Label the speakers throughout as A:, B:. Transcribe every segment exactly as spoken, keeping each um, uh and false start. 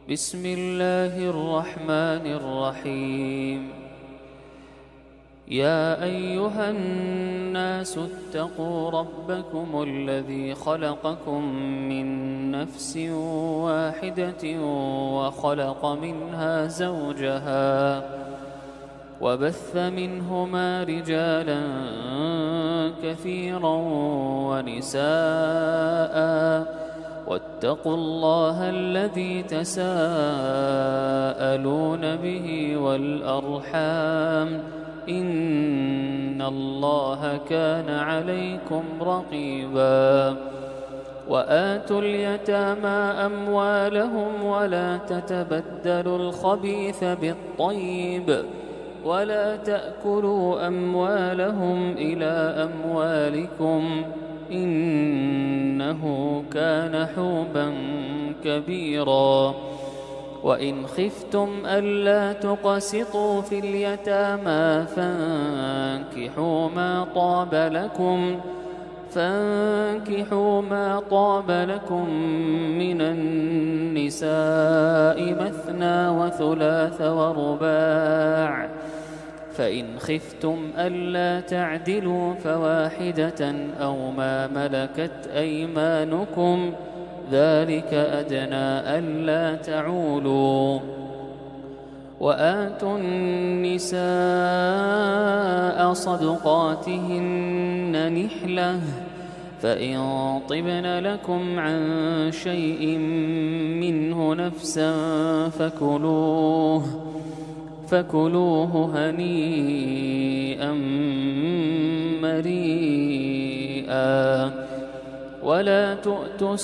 A: بسم الله الرحمن الرحيم. يا أيها الناس اتقوا ربكم الذي خلقكم من نفس واحدة وخلق منها زوجها وبث منهما رجالا كثيرا ونساء واتقوا الله الذي تساءلون به والأرحام إن الله كان عليكم رقيبا. وآتوا اليتامى أموالهم ولا تتبدلوا الخبيث بالطيب ولا تأكلوا أموالهم إلى أموالكم إنه كان حوبا كبيرا. وإن خفتم ألا تقسطوا في اليتامى فانكحوا ما طاب لكم فانكحوا ما طاب لكم من النساء مثنى وثلاث ورباع، فإن خفتم ألا تعدلوا فواحدة أو ما ملكت أيمانكم ذلك أدنى ألا تعولوا. وآتوا النساء صدقاتهن نحلة فإن طبن لكم عن شيء منه نفسا فكلوه فكلوه هنيئا مريئا. ولا تؤتوا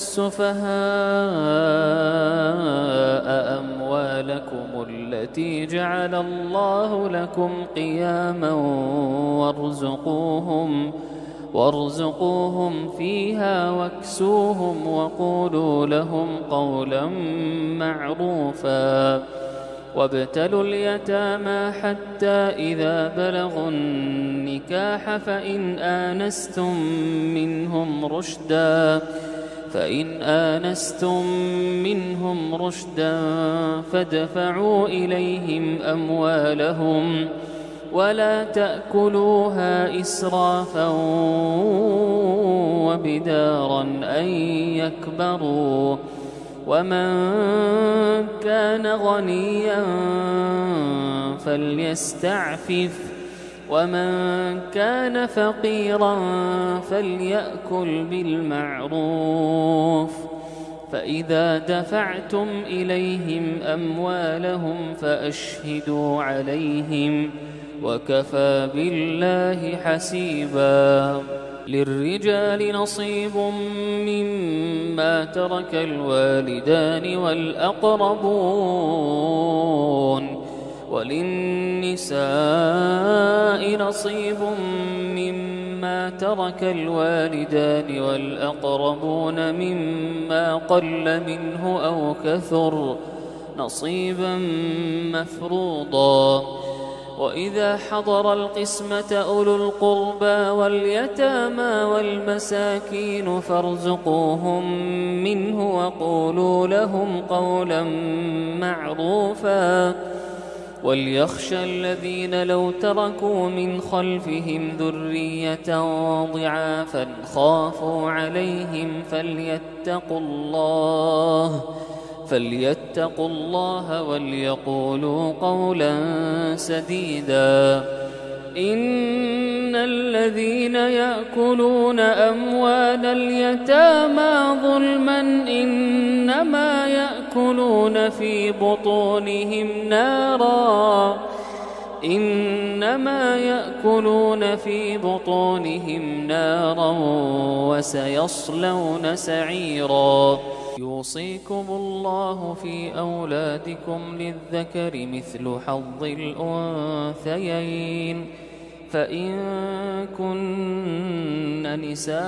A: السفهاء أموالكم التي جعل الله لكم قياما وارزقوهم وارزقوهم فيها واكسوهم وقولوا لهم قولا معروفا. وابتلوا اليتامى حتى إذا بلغوا النكاح فإن آنستم منهم رشدا فإن آنستم منهم رشدا فادفعوا إليهم أموالهم ولا تأكلوها إسرافا وبدارا أن يكبروا. ومن كان غنيا فليستعفف ومن كان فقيرا فليأكل بالمعروف. فإذا دفعتم إليهم أموالهم فأشهدوا عليهم وكفى بالله حسيبا. للرجال نصيب مما ترك الوالدان والأقربون وللنساء نصيب مما ترك الوالدان والأقربون مما قل منه أو كثر نصيبا مفروضا. وإذا حضر القسمة أولو القربى واليتامى والمساكين فارزقوهم منه وقولوا لهم قولا معروفا. وليخشى الذين لو تركوا من خلفهم ذرية ضعافا خافوا عليهم فليتقوا الله فليتقوا الله وليقولوا قولا سديدا. إن الذين يأكلون أموال اليتامى ظلما إنما يأكلون في بطونهم نارا إنما يأكلون في بطونهم نارا وسيصلون سعيرا. يوصيكم الله في أولادكم للذكر مثل حظ الأنثيين فإن كن نساء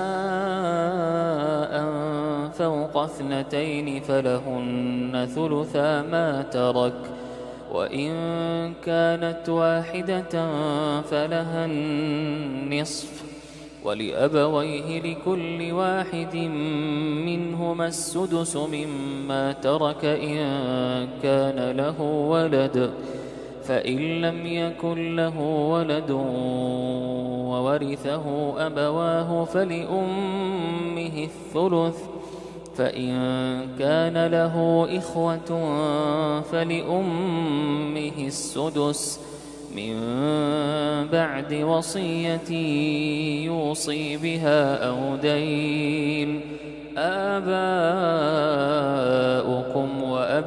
A: فوق اثنتين فلهن ثلثا ما ترك وإن كانت واحدة فلها النصف ولأبويه لكل واحد منهما السدس مما ترك إن كان له ولد، فإن لم يكن له ولد وورثه أبواه فلأمه الثلث، فإن كان له إخوة فلأمه السدس من بعد وصية يوصي بها أو دين. آباؤكم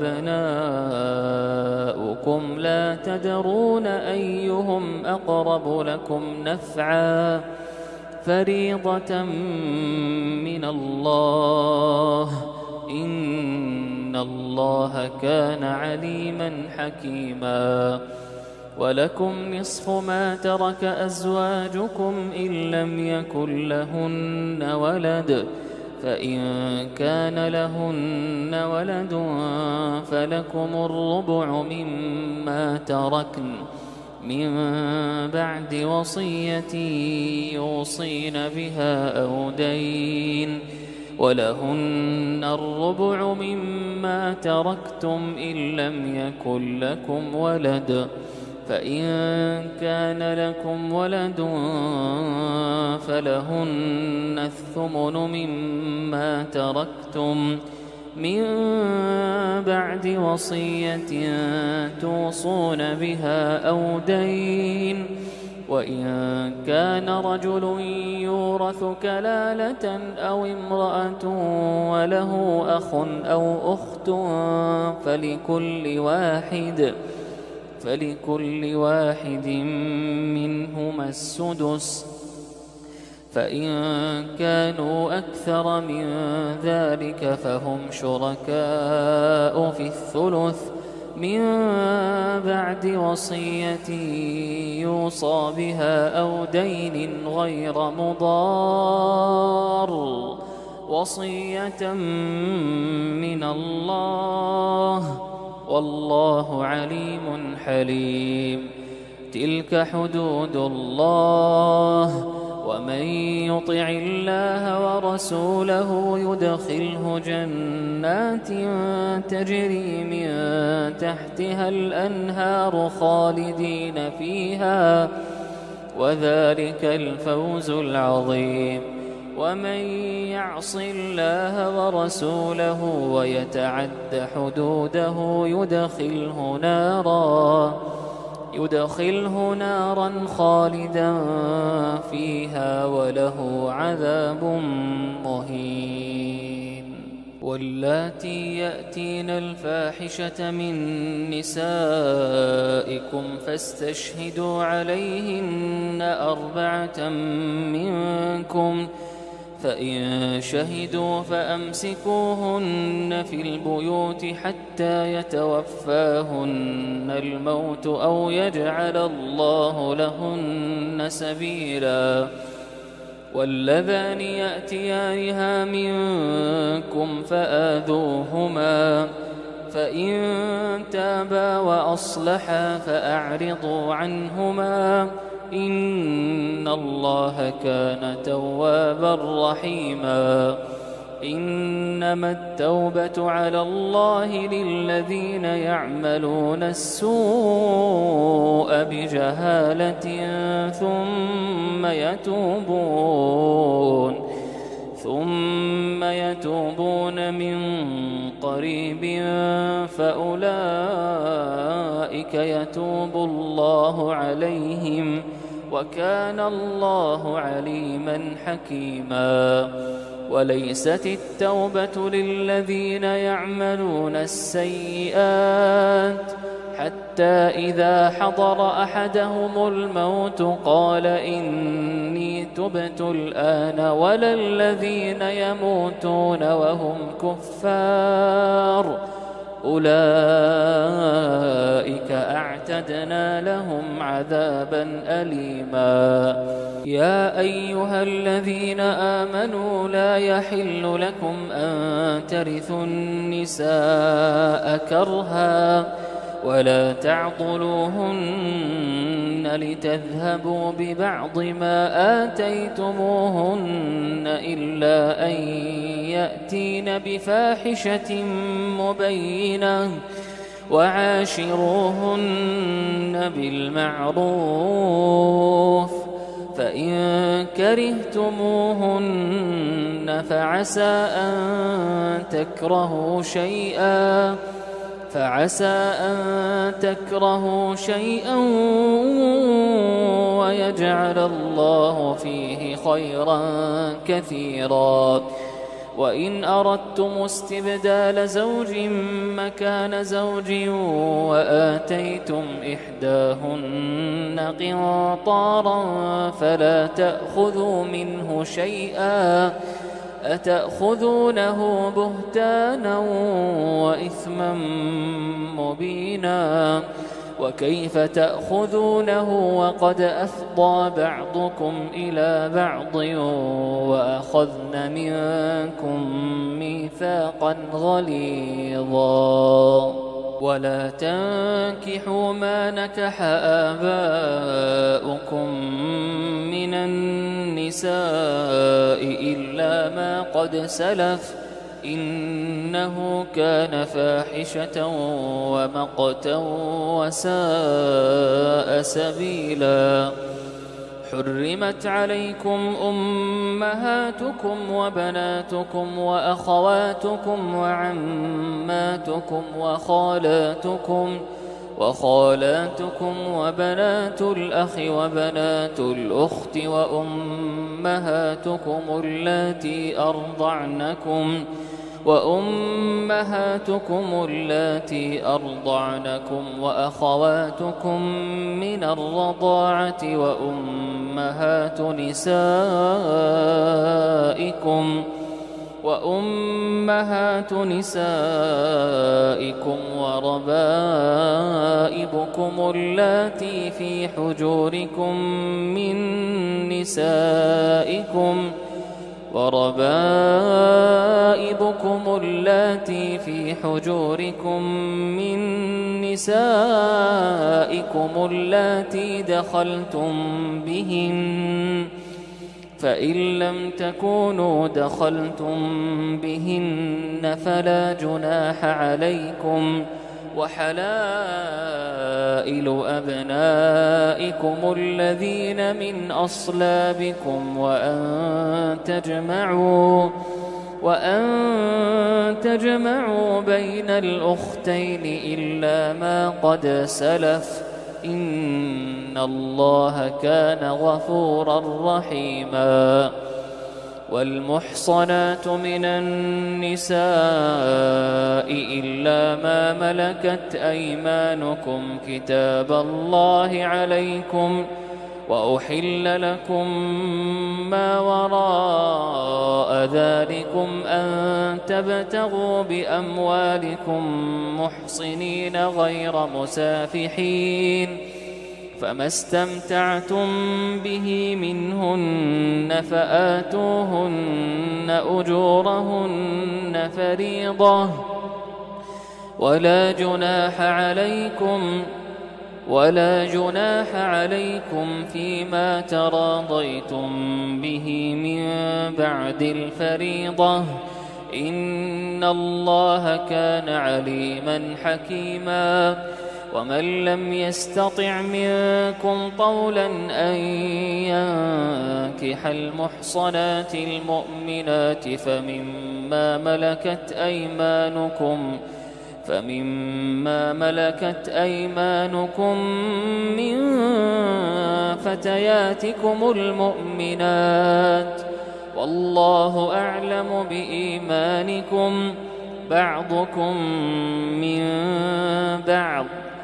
A: وأبناؤكم لا تدرون أيهم أقرب لكم نفعا فريضة من الله، إن الله كان عليما حكيما. ولكم نصف ما ترك أزواجكم إن لم يكن لهن ولد، فإن كان لهن ولد فلكم الربع مما تركن من بعد وصية يوصين بها أو دين، ولهن الربع مما تركتم إن لم يكن لكم ولد، فإن كان لكم ولد فلهن الثمن مما تركتم من بعد وصية توصون بها أو دين. وإن كان رجل يورث كلالة أو امرأة وله أخ أو أخت فلكل واحد فلكل واحد منهما السدس، فإن كانوا أكثر من ذلك فهم شركاء في الثلث من بعد وصية يوصى بها أو دين غير مضار، وصية من الله، والله عليم حليم. تلك حدود الله، ومن يطع الله ورسوله يدخله جنات تجري من تحتها الأنهار خالدين فيها، وذلك الفوز العظيم. ومن يعص الله ورسوله ويتعد حدوده يدخله نارا يدخله نارا خالدا فيها وله عذاب مهين. واللاتي يأتين الفاحشة من نسائكم فاستشهدوا عليهن أربعة منكم، فإن شهدوا فأمسكوهن في البيوت حتى يتوفاهن الموت أو يجعل الله لهن سبيلا. واللذان يأتيانها منكم فآذوهما، فإن تابا وأصلحا فأعرضوا عنهما، إن الله كان توابا رحيما. إنما التوبة على الله للذين يعملون السوء بجهالة ثم يتوبون ثم يتوبون من قريب فأولئك يتوب الله عليهم، وكان الله عليما حكيما. وليست التوبة للذين يعملون السيئات حتى إذا حضر أحدهم الموت قال إني تبت الآن، ولا الذين يموتون وهم كفار أولئك أعتدنا لهم عذابا أليما. يا أيها الذين آمنوا لا يحل لكم أن ترثوا النساء كرها، ولا تعضلوهن لتذهبوا ببعض ما آتيتموهن إلا أن يأتين بفاحشة مبينة وعاشروهن بالمعروف فإن كرهتموهن فعسى أن تكرهوا شيئا فعسى أن تكرهوا شيئا ويجعل الله فيه خيرا كثيرا وإن أردتم استبدال زوج مكان زوج وآتيتم إحداهن قنطارا فلا تأخذوا منه شيئا أتأخذونه بهتانا وإثما مبينا وكيف تأخذونه وقد أفضى بعضكم إلى بعض وأخذن منكم ميثاقا غليظا ولا تنكحوا ما نكح آباؤكم من النساء إلا ما قد سلف إنه كان فاحشة ومقتا وساء سبيلا حرمت عليكم أمهاتكم وبناتكم وأخواتكم وعماتكم وخالاتكم وخالاتكم وبنات الأخ وبنات الأخت وأمهاتكم اللاتي أرضعنكم وأمهاتكم اللاتي أرضعنكم وأخواتكم من الرضاعة وأمهات نسائكم وأمهات نسائكم وربائبكم اللاتي في حجوركم من نسائكم وربائبكم اللاتي في حجوركم من نسائكم اللاتي دخلتم بهن فإن لم تكونوا دخلتم بهن فلا جناح عليكم وحلائل أبنائكم الذين من أصلابكم وأن تجمعوا وأن تجمعوا بين الأختين إلا ما قد سلف إن الله كان غفورا رحيما والمحصنات من النساء إلا ما ملكت أيمانكم كتاب الله عليكم وأحل لكم ما وراء ذلكم أن تبتغوا بأموالكم محصنين غير مسافحين فما استمتعتم به منهن فآتوهن أجورهن فريضة ولا جناح عليكم ولا جناح عليكم فيما تراضيتم به من بعد الفريضة إن الله كان عليما حكيما ومن لم يستطع منكم طولا أن ينكح المحصنات المؤمنات فمما ملكت أيمانكم فمما ملكت أيمانكم من فتياتكم المؤمنات والله أعلم بإيمانكم بعضكم من بعض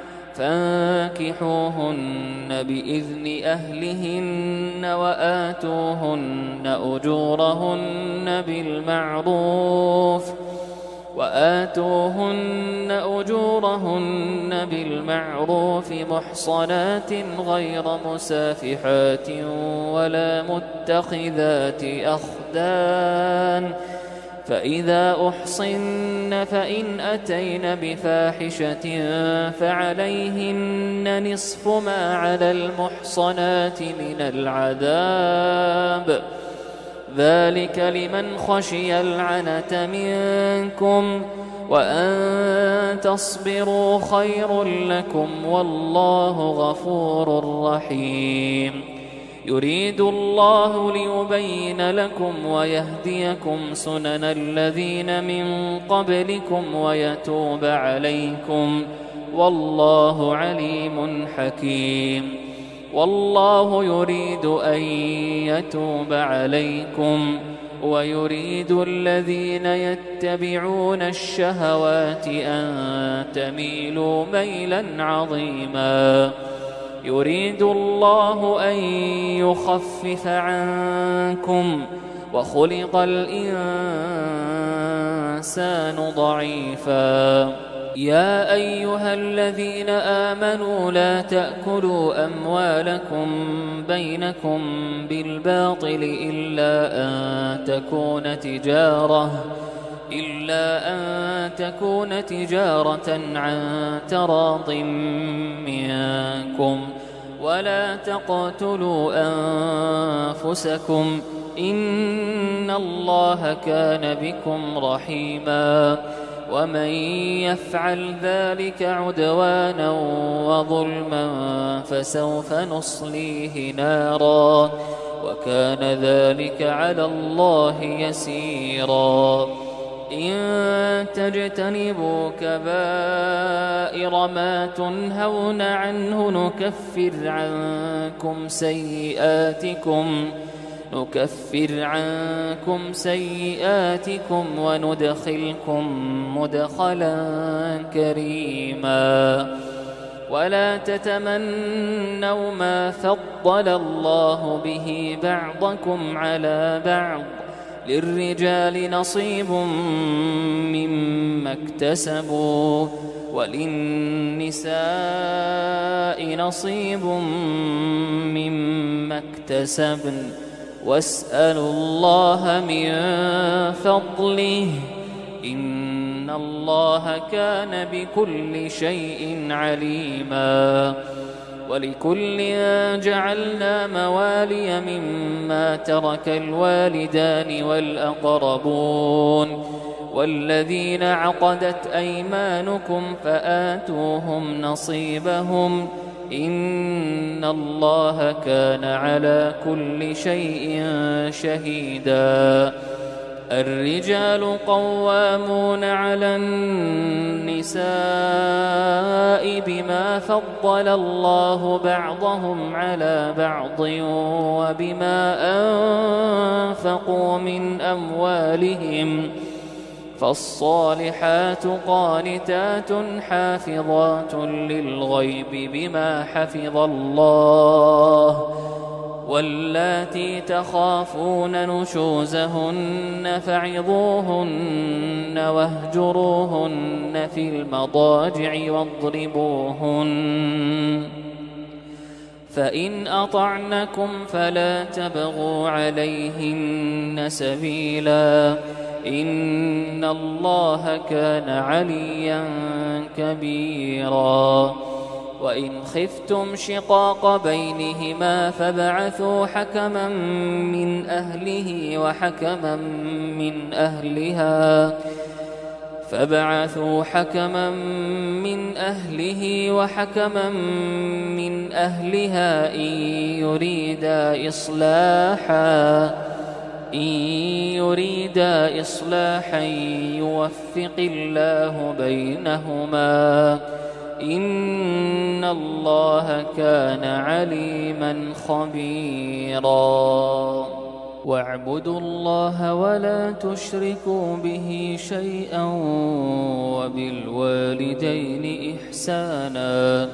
A: فانكحوهن بإذن أهلهن وآتوهن أجورهن بالمعروف وآتوهن أجورهن بالمعروف محصنات غير مسافحات ولا متخذات أخدان فإذا أحصن فإن أتين بفاحشة فعليهن نصف ما على المحصنات من العذاب، ذلك لمن خشي العنة منكم، وأن تصبروا خير لكم، والله غفور رحيم. يريد الله ليبين لكم ويهديكم سنن الذين من قبلكم ويتوب عليكم، والله عليم حكيم. والله يريد أن يتوب عليكم ويريد الذين يتبعون الشهوات أن تميلوا ميلا عظيما. يريد الله أن يخفف عنكم وخلق الإنسان ضعيفا. يا أيها الذين آمنوا لا تأكلوا أموالكم بينكم بالباطل إلا أن تكون تجارة إلا أن تكون تجارة عن تراض منكم، ولا تقتلوا أنفسكم، إن الله كان بكم رحيما. ومن يفعل ذلك عدوانا وظلما فسوف نصليه نارا، وكان ذلك على الله يسيرا. إن تجتنبوا كبائر ما تنهون عنه نكفر عنكم سيئاتكم نكفر عنكم سيئاتكم وندخلكم مدخلا كريما. ولا تتمنوا ما فضل الله به بعضكم على بعض، للرجال نصيب مما اكتسبوا وللنساء نصيب مما اكتسبن، واسألوا الله من فضله، إن الله كان بكل شيء عليما. ولكل جعلنا موالي مما ترك الوالدان والأقربون والذين عقدت أيمانكم فآتوهم نصيبهم، إن الله كان على كل شيء شهيدا. الرجال قوامون على النساء بما فضل الله بعضهم على بعض وبما أنفقوا من أموالهم، فالصالحات قانتات حافظات للغيب بما حفظ الله، واللاتي تخافون نشوزهن فعظوهن واهجروهن في المضاجع واضربوهن، فإن أطعنكم فلا تبغوا عليهن سبيلا، إن الله كان عليا كبيرا. وإن خفتم شقاق بينهما فابعثوا حكما من أهله وحكما من أهلها فابعثوا حكما من أهله وحكما من أهلها إن يريدا إصلاحا إن يريدا إصلاحا يوفق الله بينهما، إن الله كان عليما خبيرا. واعبدوا الله ولا تشركوا به شيئا وبالوالدين إحسانا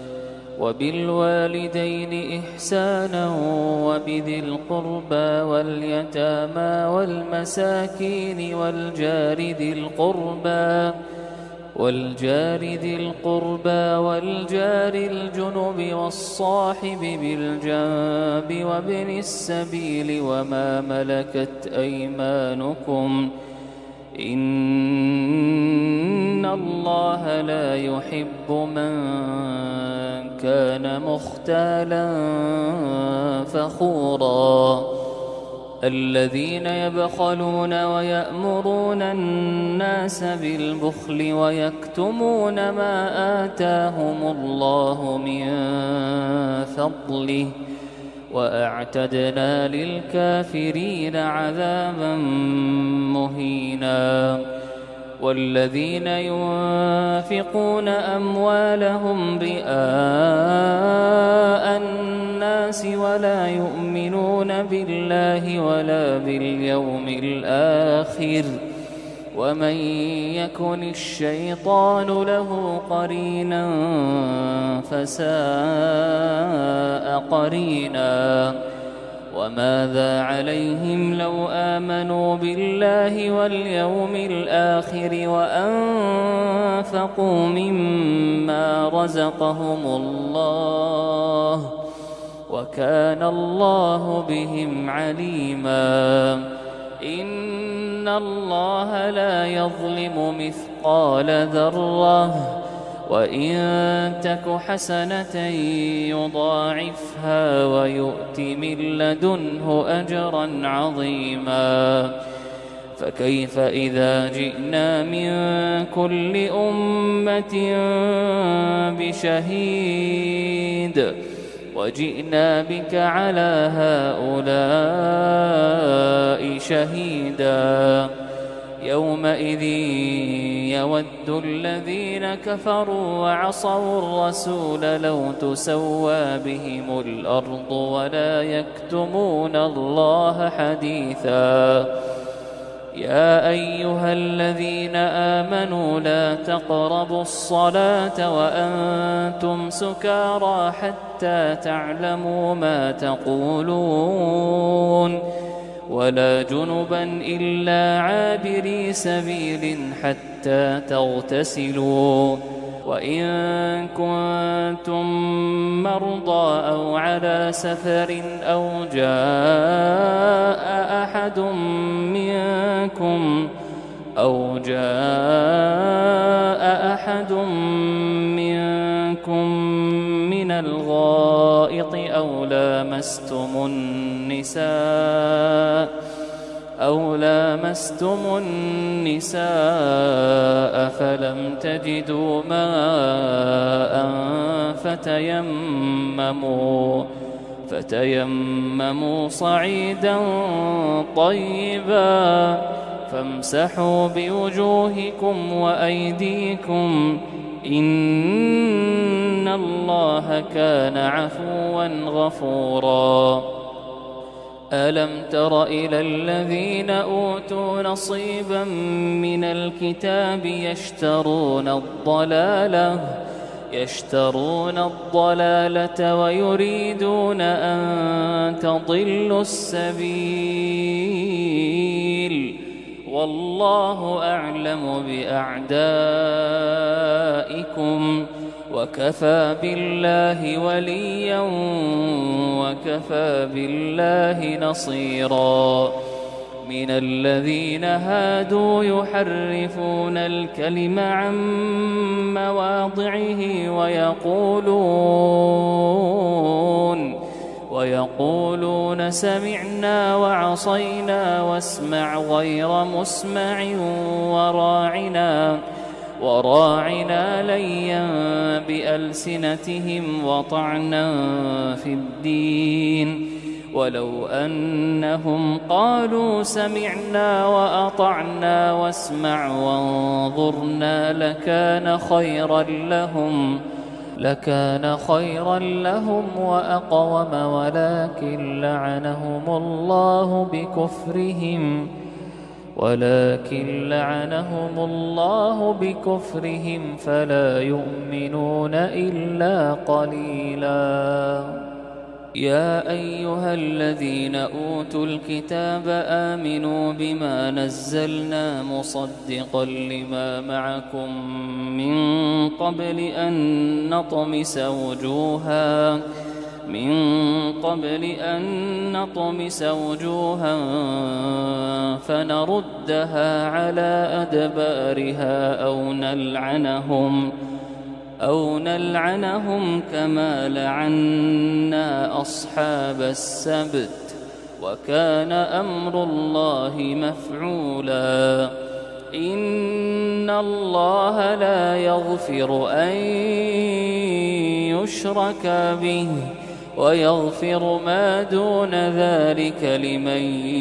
A: وبالوالدين إحسانا وبذي القربى واليتامى والمساكين والجار ذي القربى والجار ذي القربى والجار الجنب والصاحب بالجنب وابن السبيل وما ملكت أيمانكم إن الله لا يحب من كان مختالا فخورا الذين يبخلون ويأمرون الناس بالبخل ويكتمون ما آتاهم الله من فضله وأعتدنا للكافرين عذابا مهينا والذين ينفقون أموالهم رئاء الناس ولا يؤمنون بالله ولا باليوم الآخر ومن يكن الشيطان له قرينا فساء قرينا وماذا عليهم لو آمنوا بالله واليوم الآخر وأنفقوا مما رزقهم الله وكان الله بهم عليما إن الله لا يظلم مثقال ذرة وإن تك حسنة يضاعفها ويؤت من لدنه أجرا عظيما فكيف إذا جئنا من كل أمة بشهيد وجئنا بك على هؤلاء شهيدا يومئذ يود الذين كفروا وعصوا الرسول لو تسوى بهم الأرض ولا يكتمون الله حديثا يا أيها الذين آمنوا لا تقربوا الصلاة وأنتم سكارى حتى تعلموا ما تقولون ولا جنبا إلا عابري سبيل حتى تغتسلوا وإن كنتم مرضى أو على سفر أو جاء أحد منكم أو جاء أحد منكم من الغائط أو لامستم النساء أو لامستم النساء فلم تجدوا ماء فتيمموا فتيمموا صعيدا طيبا فامسحوا بوجوهكم وأيديكم إن الله كان عفوا غفورا ألم تر إلى الذين أوتوا نصيبا من الكتاب يشترون الضلالة يشترون الضلالة ويريدون أن تضلوا السبيل والله أعلم بأعدائكم وكفى بالله وليا وكفى بالله نصيرا من الذين هادوا يحرفون الكلم عن مواضعه ويقولون ويقولون سمعنا وعصينا واسمع غير مسمع وراعنا وراعنا ليا بألسنتهم وطعنا في الدين ولو أنهم قالوا سمعنا وأطعنا واسمع وانظرنا لكان خيرا لهم لكان خيرا لهم وأقوم ولكن لعنهم الله بكفرهم ولكن لعنهم الله بكفرهم فلا يؤمنون إلا قليلا يا أيها الذين أوتوا الكتاب آمنوا بما نزلنا مصدقا لما معكم من قبل أن نطمس وجوها من قبل أن نطمس وجوها فنردها على أدبارها أو نلعنهم أو نلعنهم كما لعنا أصحاب السبت وكان أمر الله مفعولا إن الله لا يغفر أن يشرك به ويغفر ما دون ذلك لمن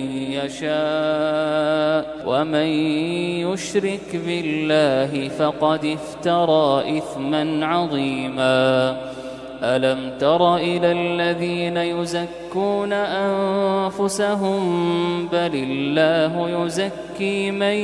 A: يشاء ومن يشرك بالله فقد افترى إثما عظيما ألم تر إلى الذين يزكون أنفسهم بل الله يزكي من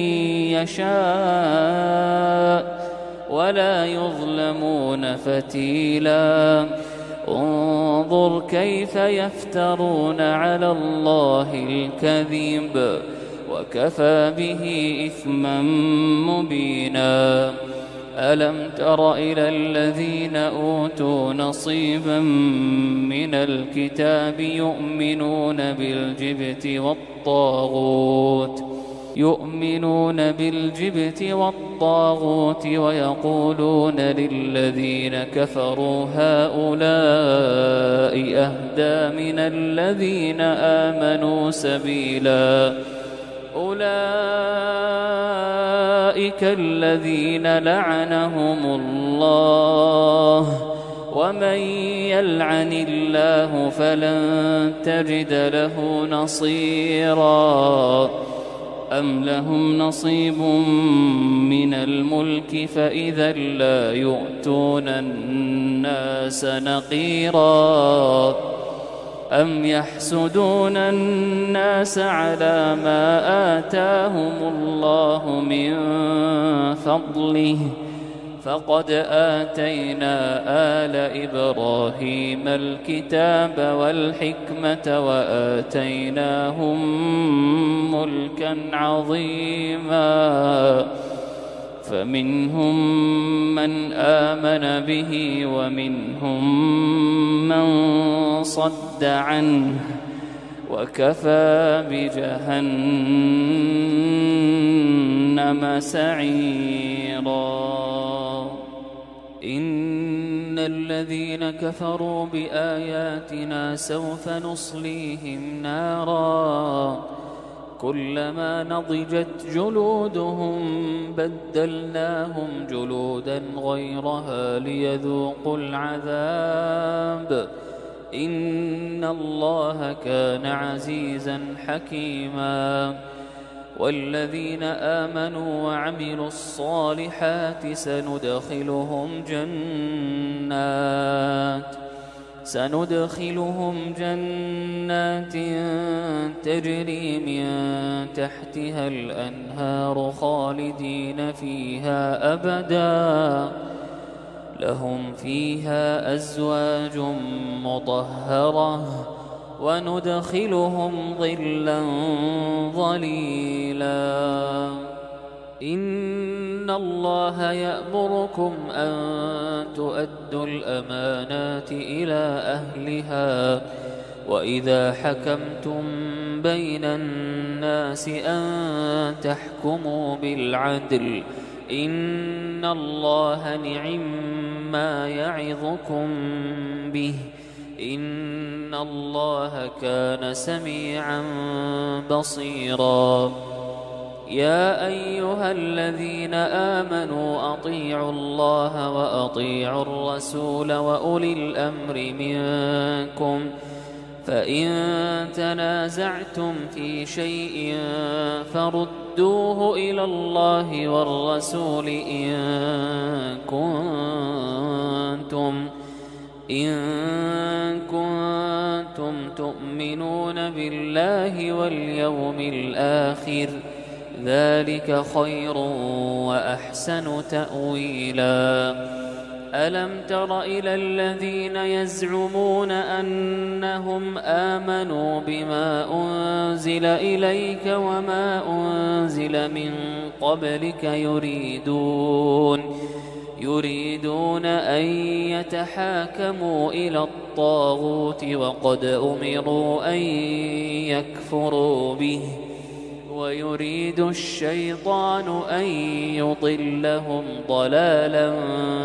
A: يشاء ولا يظلمون فتيلا انظر كيف يفترون على الله الكذب وكفى به إثما مبينا ألم تر إلى الذين أوتوا نصيبا من الكتاب يؤمنون بالجبت والطاغوت يؤمنون بالجبت والطاغوت ويقولون للذين كفروا هؤلاء أهدى من الذين آمنوا سبيلا أولئك الذين لعنهم الله ومن يلعن الله فلن تجد له نصيرا أم لهم نصيب من الملك فإذا لا يؤتون الناس نقيرا أم يحسدون الناس على ما آتاهم الله من فضله فقد آتينا آل إبراهيم الكتاب والحكمة وآتيناهم ملكا عظيما فمنهم من آمن به ومنهم من صد عنه وكفى بجهنم سعيرا إن الذين كفروا بآياتنا سوف نصليهم نارا كلما نضجت جلودهم بدلناهم جلودا غيرها ليذوقوا العذاب إن الله كان عزيزا حكيما والذين آمنوا وعملوا الصالحات سندخلهم جنات سندخلهم جنات تجري من تحتها الأنهار خالدين فيها أبدا لهم فيها أزواج مطهرة وندخلهم ظلا ظليلا إن الله يأمركم أن تؤدوا الأمانات إلى أهلها وإذا حكمتم بين الناس أن تحكموا بالعدل إن الله نعم ما يعظكم به إن الله كان سميعا بصيرا يا أيها الذين آمنوا أطيعوا الله وأطيعوا الرسول وأولي الأمر منكم فإن تنازعتم في شيء فردوه إلى الله والرسول إن كنتم إن كنتم تؤمنون بالله واليوم الآخر ذلك خير وأحسن تأويلا ألم تر إلى الذين يزعمون أنهم آمنوا بما أنزل إليك وما أنزل من قبلك يريدون يريدون أن يتحاكموا إلى الطاغوت وقد أمروا أن يكفروا به ويريد الشيطان أن يضلهم ضلالا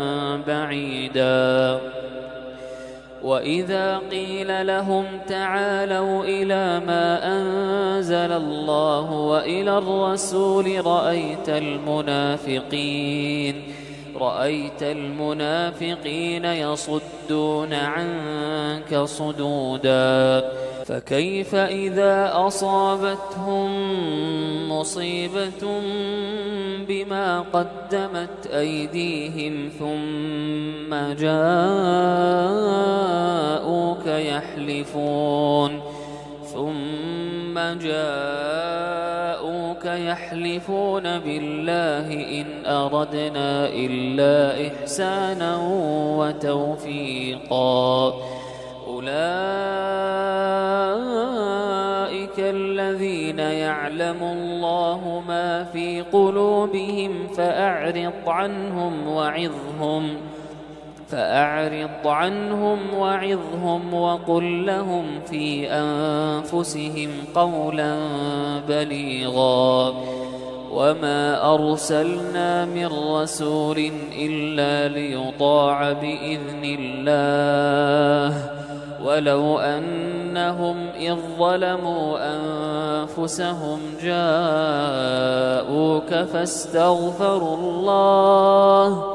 A: بعيدا. وإذا قيل لهم تعالوا إلى ما أنزل الله وإلى الرسول رأيت المنافقين رأيت المنافقين يصدون عنك صدودا. فكيف إذا أصابتهم مصيبة بما قدمت أيديهم ثم جاءوك يحلفون ثم جاءوك يحلفون بالله إن أردنا إلا إحسانا وتوفيقا. أولئك الذين يعلم الله ما في قلوبهم فأعرض عنهم وعظهم فأعرض عنهم وعظهم وقل لهم في أنفسهم قولا بليغا. وما أرسلنا من رسول إلا ليطاع بإذن الله ولو أنهم إذ ظلموا أنفسهم جاءوك فاستغفروا الله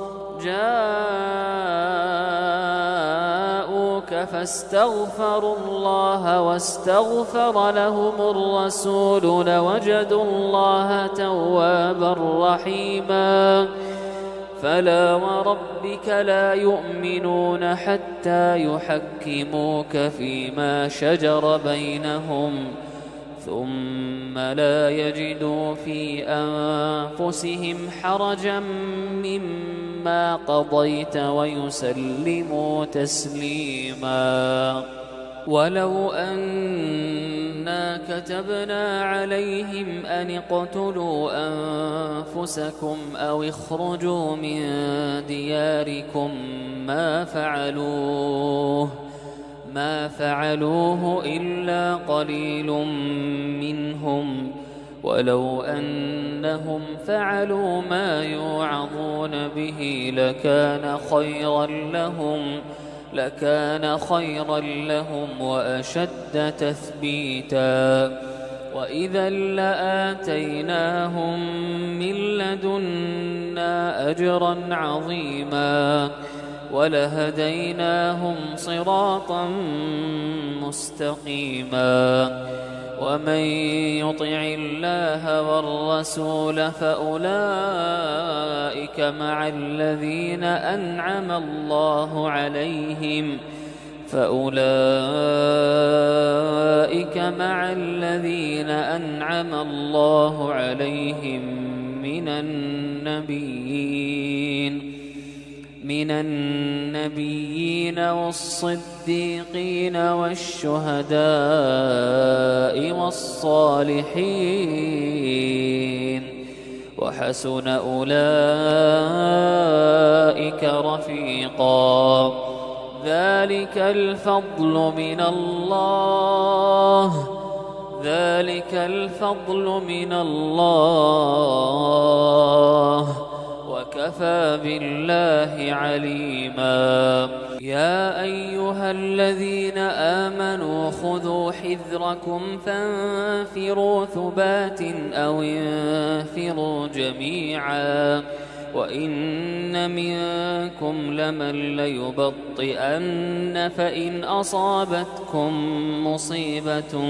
A: جاءوك فاستغفروا الله واستغفر لهم الرسول لوجدوا الله توابا رحيما. فلا وربك لا يؤمنون حتى يحكموك فيما شجر بينهم ثم لا يجدوا في أنفسهم حرجا مما قضيت ويسلموا تسليما. ولو أنا كتبنا عليهم أن اقتلوا أنفسكم أو اخرجوا من دياركم ما فعلوه ما فعلوه إلا قليل منهم ولو أنهم فعلوا ما يوعظون به لكان خيرا لهم لكان خيرا لهم وأشد تثبيتا. وإذا لآتيناهم من لدنا أجرا عظيما ولهديناهم صراطا مستقيما. ومن يطع الله والرسول فأولئك مع الذين أنعم الله عليهم فأولئك مع الذين أنعم الله عليهم من النبيين من النبيين والصديقين والشهداء والصالحين وحسن أولئك رفيقا. ذلك الفضل من الله ذلك الفضل من الله وكفى بالله عليما. يا أيها الذين آمنوا خذوا حذركم فانفروا ثبات أو انفروا جميعا وإن منكم لمن ليبطئن فإن أصابتكم مصيبة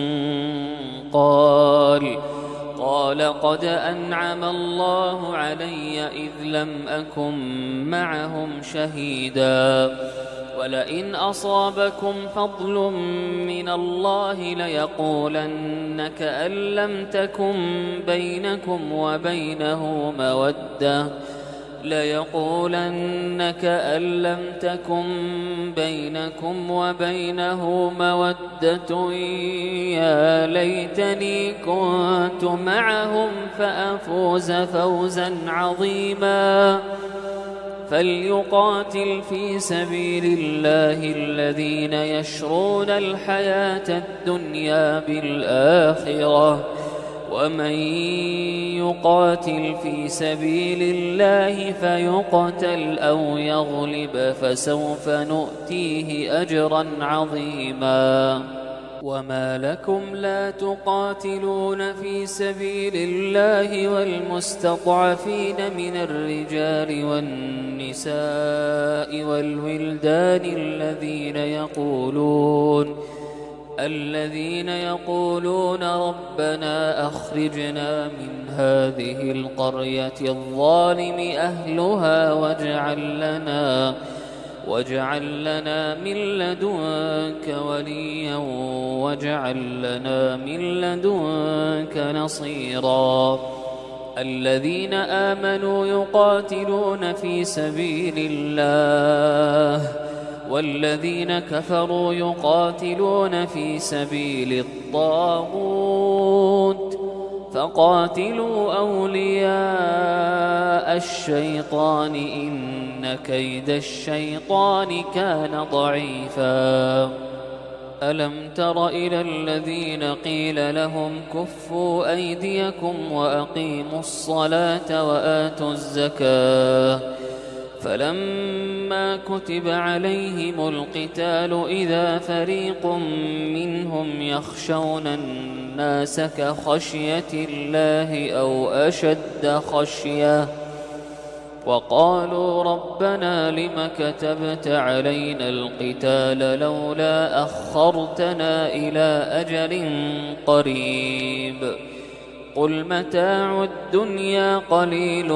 A: قال قال قد أنعم الله علي إذ لم أكن معهم شهيدا ولئن أصابكم فضل من الله ليقولن كأن لم تكن بينكم وبينه مودة ليقولن كأن لم تكن بينكم وبينه مودة يا ليتني كنت معهم فأفوز فوزا عظيما فليقاتل في سبيل الله الذين يشرون الحياة الدنيا بالآخرة ومن يقاتل في سبيل الله فيقتل أو يغلب فسوف نؤتيه أجرا عظيما. وما لكم لا تقاتلون في سبيل الله والمستضعفين من الرجال والنساء والولدان الذين يقولون الذين يقولون ربنا أخرجنا من هذه القرية الظالم أهلها واجعل لنا واجعل لنا من لدنك وليا واجعل لنا من لدنك نصيرا. الذين آمنوا يقاتلون في سبيل الله والذين كفروا يقاتلون في سبيل الطاغوت فقاتلوا أولياء الشيطان إن كيد الشيطان كان ضعيفا. ألم تر إلى الذين قيل لهم كفوا أيديكم وأقيموا الصلاة وآتوا الزكاة فلما كتب عليهم القتال إذا فريق منهم يخشون الناس كخشية الله أو أشد خشية وقالوا ربنا لم كتبت علينا القتال لولا أخرتنا إلى أجل قريب قل متاع الدنيا قليل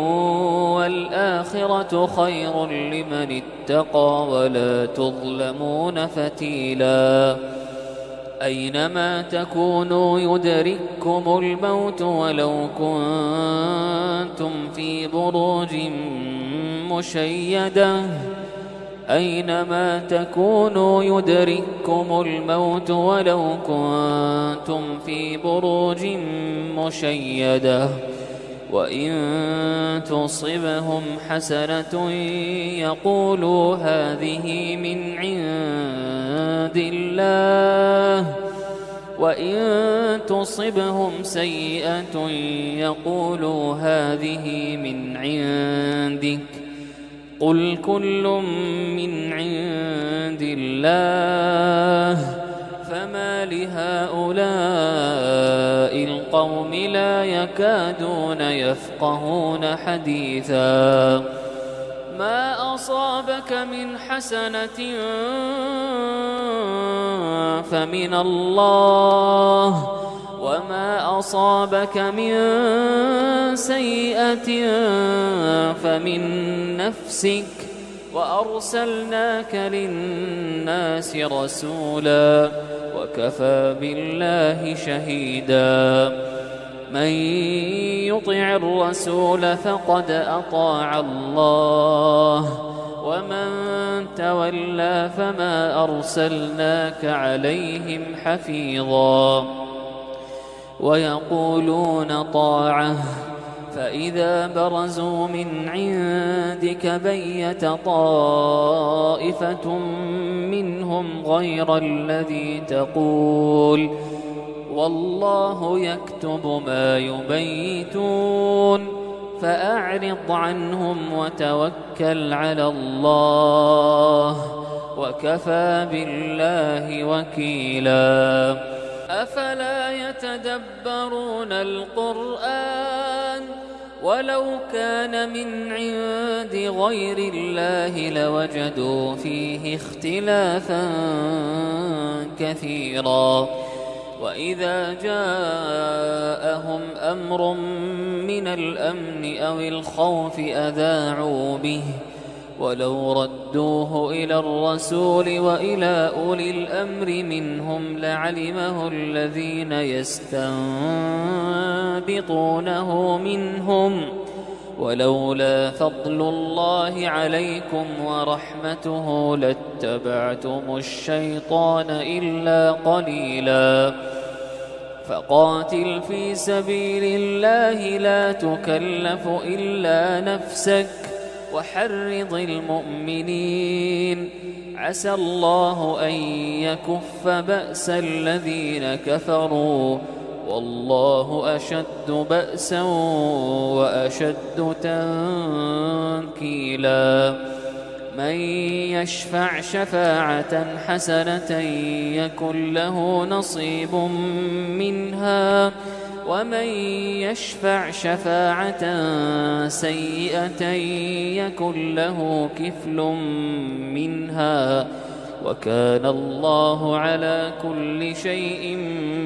A: والآخرة خير لمن اتقى ولا تظلمون فتيلا. أينما تكونوا يدرككم الموت ولو كنتم في بروج مشيدة أينما تكونوا يدرككم الموت ولو كنتم في بروج مشيدة وإن تصبهم حسنة يقولوا هذه من عند الله وإن تصبهم سيئة يقولوا هذه من عندك قل كل من عند الله فما لهؤلاء القوم لا يكادون يفقهون حديثا. ما أصابك من حسنة فمن الله وما أصابك من سيئة فمن نفسك وأرسلناك للناس رسولا وكفى بالله شهيدا. من يطع الرسول فقد أطاع الله ومن تولى فما أرسلناك عليهم حفيظا. ويقولون طاعة فإذا برزوا من عندك بيت طائفة منهم غير الذي تقول والله يكتب ما يبيتون فأعرض عنهم وتوكل على الله وكفى بالله وكيلا. أفلا يتدبرون القرآن ولو كان من عند غير الله لوجدوا فيه اختلافا كثيرا. وإذا جاءهم أمر من الأمن أو الخوف أذاعوا به ولو ردوه إلى الرسول وإلى أولي الأمر منهم لعلمه الذين يستنبطونه منهم ولولا فضل الله عليكم ورحمته لاتبعتم الشيطان إلا قليلا. فقاتل في سبيل الله لا تكلف إلا نفسك وحرض المؤمنين عسى الله أن يكف بأس الذين كفروا والله أشد بأسا وأشد تنكيلا من يشفع شفاعة حسنة يكن له نصيب منها ومن يشفع شفاعة سيئة يكن له كفل منها وكان الله على كل شيء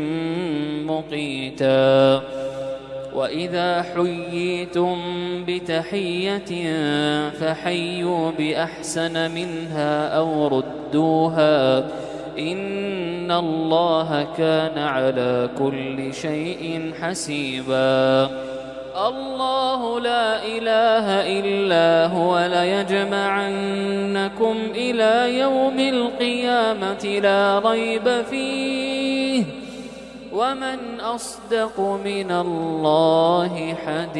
A: مقيتا وإذا حييتم بتحية فحيوا بأحسن منها أو ردوها إن الله كان على كل شيء حسيبا الله لا إله إلا هو ليجمعنكم إلى يوم القيامة لا ريب فيه ومن أصدق من الله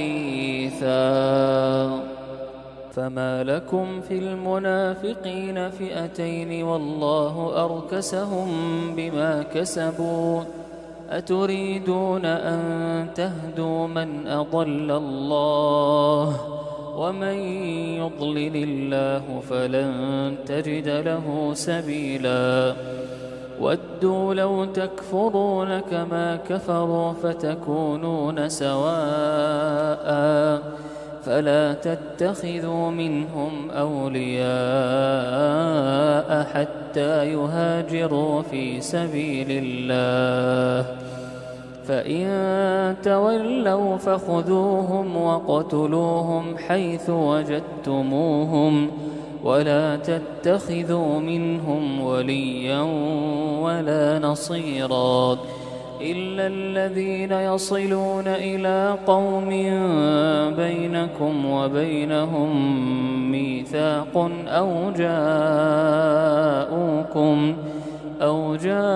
A: حديثا فما لكم في المنافقين فئتين والله أركسهم بما كسبوا أتريدون أن تهدوا من أضل الله ومن يضلل الله فلن تجد له سبيلا ودوا لو تكفرون كما كفروا فتكونون سواء فلا تتخذوا منهم أولياء حتى يهاجروا في سبيل الله فإن تولوا فخذوهم وقتلوهم حيث وجدتموهم ولا تتخذوا منهم وليا ولا نصيرا إلا الذين يصلون إلى قوم بينكم وبينهم ميثاق أو جاءوكم أو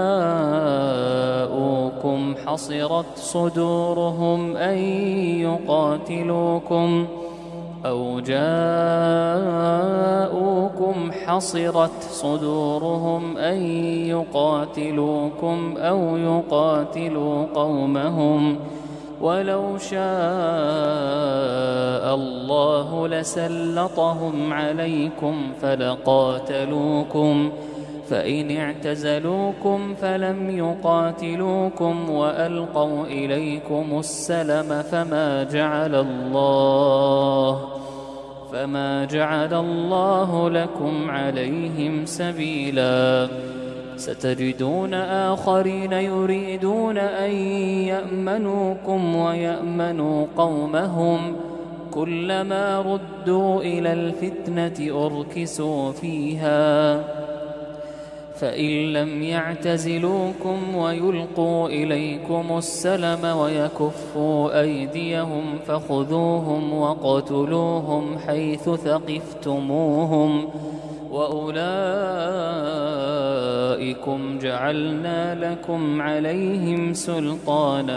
A: جاءوكم حصرت صدورهم أن يقاتلوكم أو جاءوكم حصرت صدورهم أن يقاتلوكم أو يقاتلوا قومهم ولو شاء الله لسلطهم عليكم فلقاتلوكم فإن اعتزلوكم فلم يقاتلوكم وألقوا إليكم السلم فما جعل الله فما جعل الله لكم عليهم سبيلا ستجدون آخرين يريدون أن يأمنوكم ويأمنوا قومهم كلما ردوا إلى الفتنة أركسوا فيها فإن لم يعتزلوكم ويلقوا إليكم السلم ويكفوا أيديهم فخذوهم وقتلوهم حيث ثقفتموهم وأولئكم جعلنا لكم عليهم سلطانا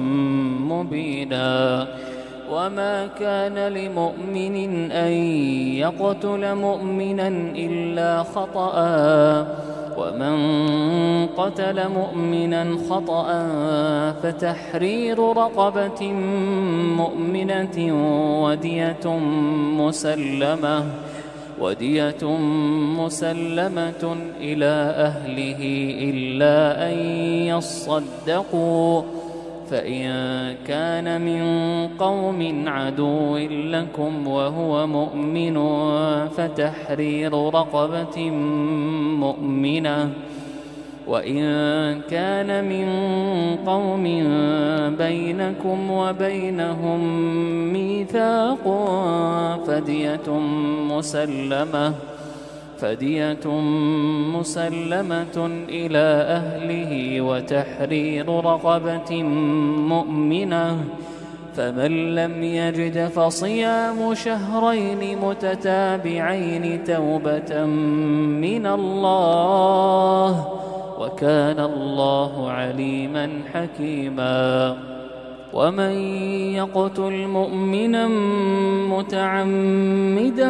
A: مبينا وما كان لمؤمن أن يقتل مؤمنا إلا خطأ ومن قتل مؤمنا خطأ فتحرير رقبة مؤمنة ودية مسلمة ودية مسلمة إلى أهله إلا أن يصدقوا فإن كان من قوم عدو لكم وهو مؤمن فتحرير رقبة مؤمنة وإن كان من قوم بينكم وبينهم ميثاق فدية مسلمة فدية مسلمة إلى أهله وتحرير رقبة مؤمنة فمن لم يجد فصيام شهرين متتابعين توبة من الله وكان الله عليما حكيما ومن يقتل مؤمنا متعمدا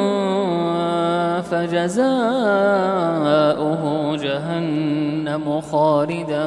A: فجزاؤه جهنم خالدا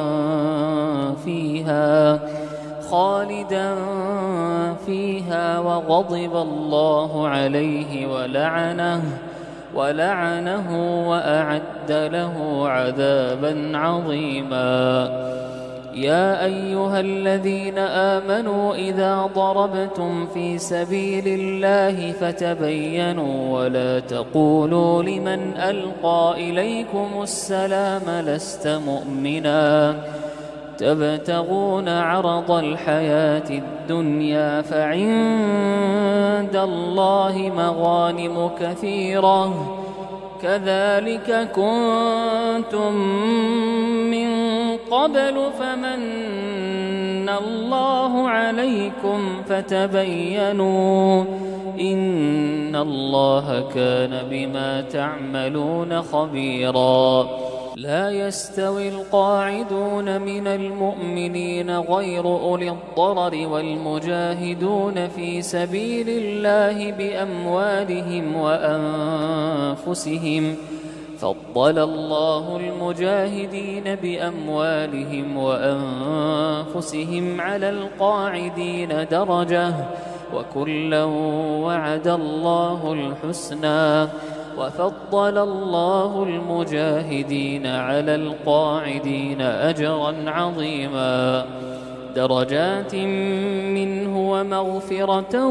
A: فيها خالدا فيها وغضب الله عليه ولعنه ولعنه وأعد له عذابا عظيما. يا أيها الذين آمنوا إذا ضربتم في سبيل الله فتبينوا ولا تقولوا لمن ألقى إليكم السلام لست مؤمنا تبتغون عرض الحياة الدنيا فعند الله مغانم كثيرة كذلك كنتم من قبل فمن الله عليكم فتبينوا إن الله كان بما تعملون خبيرا. لا يستوي القاعدون من المؤمنين غير أولي الضرر والمجاهدون في سبيل الله بأموالهم وأنفسهم فضل الله المجاهدين بأموالهم وأنفسهم على القاعدين درجة وكلا وعد الله الحسنى وفضل الله المجاهدين على القاعدين أجرا عظيما درجات منه ومغفرة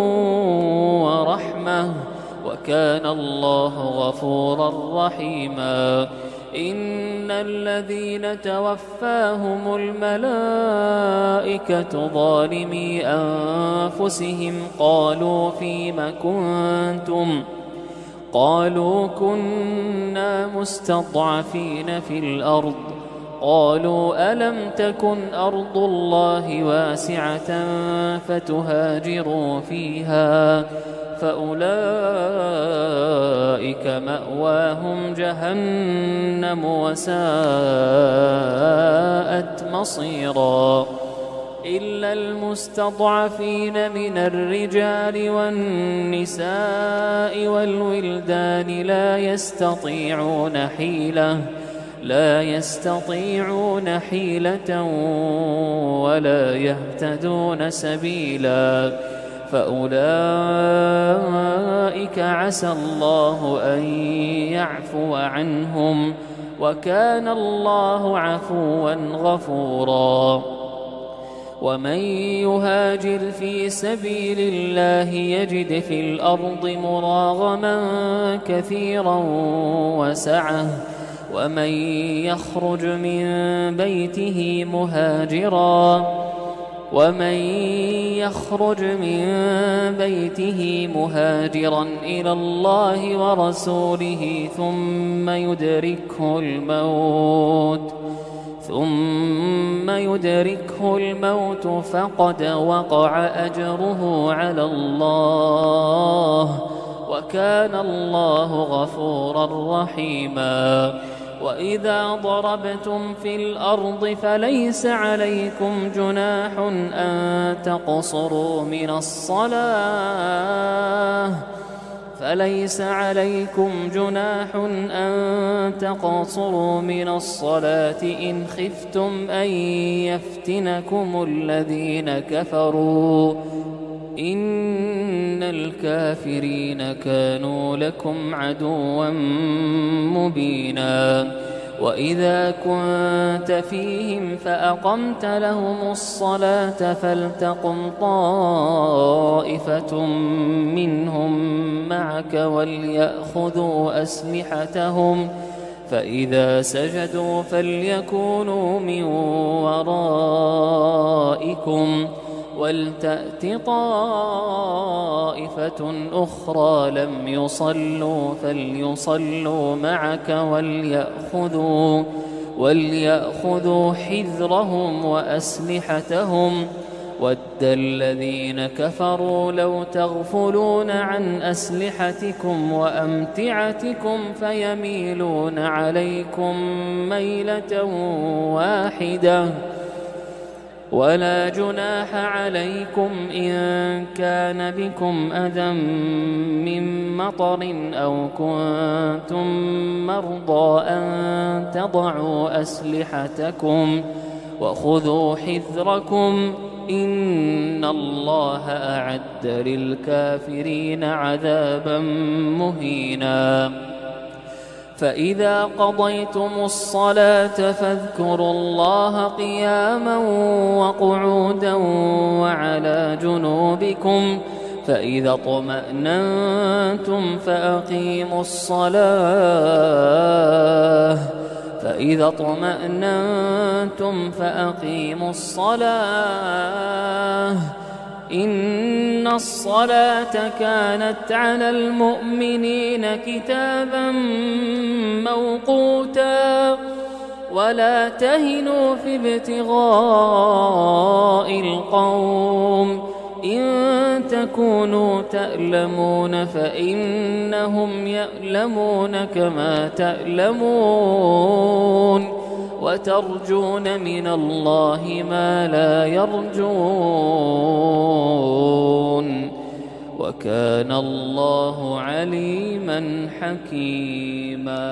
A: ورحمة وكان الله غفورا رحيما. إن الذين توفاهم الملائكة ظالمي أنفسهم قالوا فيم كنتم قالوا كنا مستضعفين في الأرض قالوا ألم تكن أرض الله واسعة فتهاجروا فيها فأولئك مأواهم جهنم وساءت مصيرا. إلا المستضعفين من الرجال والنساء والولدان لا يستطيعون حيلة لا يستطيعون حيلة ولا يهتدون سبيلا فأولئك عسى الله أن يعفو عنهم وكان الله عفوا غفورا. ومن يهاجر في سبيل الله يجد في الأرض مراغما كثيرا وسعة ومن يخرج من بيته مهاجرا ومن يخرج من بيته مهاجرا إلى الله ورسوله ثم يدركه الموت ثم يدركه الموت فقد وقع أجره على الله وكان الله غفورا رحيما. وإذا ضربتم في الأرض فليس عليكم جناح أن تقصروا من الصلاة فليس عليكم جناح أن تقصروا من الصلاة إن خفتم أن يفتنكم الذين كفروا إن الكافرين كانوا لكم عدوا مبينا. وإذا كنت فيهم فأقمت لهم الصلاة فلتقم طائفة منهم معك وليأخذوا أسلحتهم فإذا سجدوا فليكونوا من ورائكم ولتأت طائفة أخرى لم يصلوا فليصلوا معك وليأخذوا, وليأخذوا حذرهم وأسلحتهم ود الذين كفروا لو تغفلون عن أسلحتكم وأمتعتكم فيميلون عليكم ميلة واحدة ولا جناح عليكم إن كان بكم أذى من مطر أو كنتم مرضى أن تضعوا أسلحتكم وخذوا حذركم إن الله أعد للكافرين عذابا مهينا. فإذا قضيتم الصلاة فاذكروا الله قياما وقعودا وعلى جنوبكم فإذا اطمأننتم فأقيموا الصلاة فإذا اطمأننتم فأقيموا الصلاة إن الصلاة كانت على المؤمنين كتابا موقوتا ولا تهنوا في ابتغاء القوم إن تكونوا تألمون فإنهم يألمون كما تألمون وترجون من الله ما لا يرجون وكان الله عليما حكيما.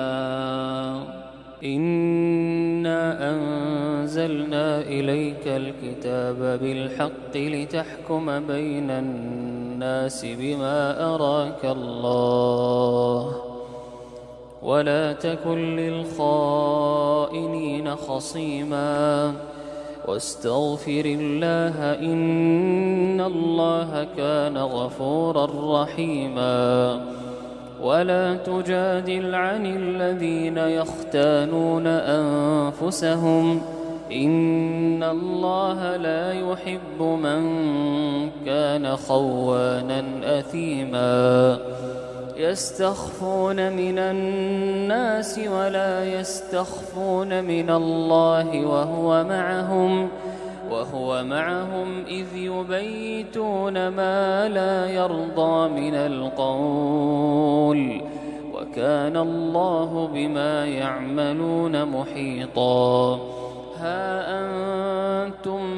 A: إنا أنزلنا إليك الكتاب بالحق لتحكم بين الناس بما أراك الله ولا تكن للخائنين خصيما واستغفر الله إن الله كان غفورا رحيما. ولا تجادل عن الذين يختانون أنفسهم إن الله لا يحب من كان خوانا أثيما. يستخفون من الناس ولا يستخفون من الله وهو معهم وهو معهم إذ يبيتون ما لا يرضى من القول وكان الله بما يعملون محيطا. ها أنتم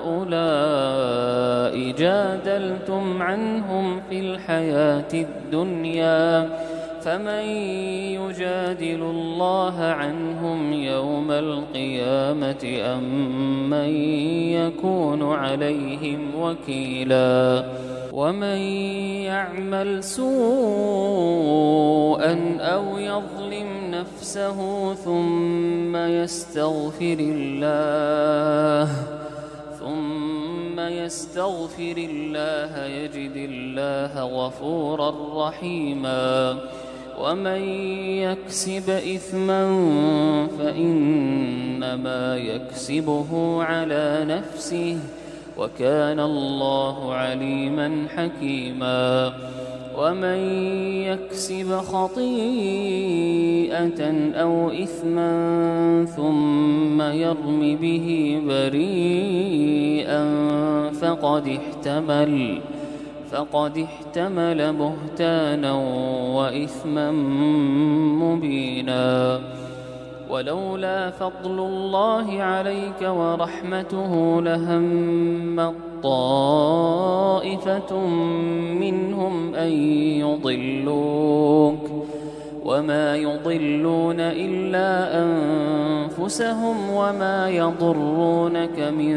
A: هؤلاء جادلتم عنهم في الحياة الدنيا فمن يجادل الله عنهم يوم القيامة أم من يكون عليهم وكيلا. ومن يعمل سوءا أو يظلم نفسه ثم يستغفر الله ثم يستغفر الله يجد الله غفورا رحيما. ومن يكسب إثما فإنما يكسبه على نفسه وكان الله عليما حكيما. ومن يكسب خطيئة أو إثما ثم يرم به بريئا فقد احتمل فقد احتمل بهتانا وإثما مبينا. ولولا فضل الله عليك ورحمته لهم طائفة منهم أن يضلوك وما يضلون إلا أنفسهم وما يضرونك من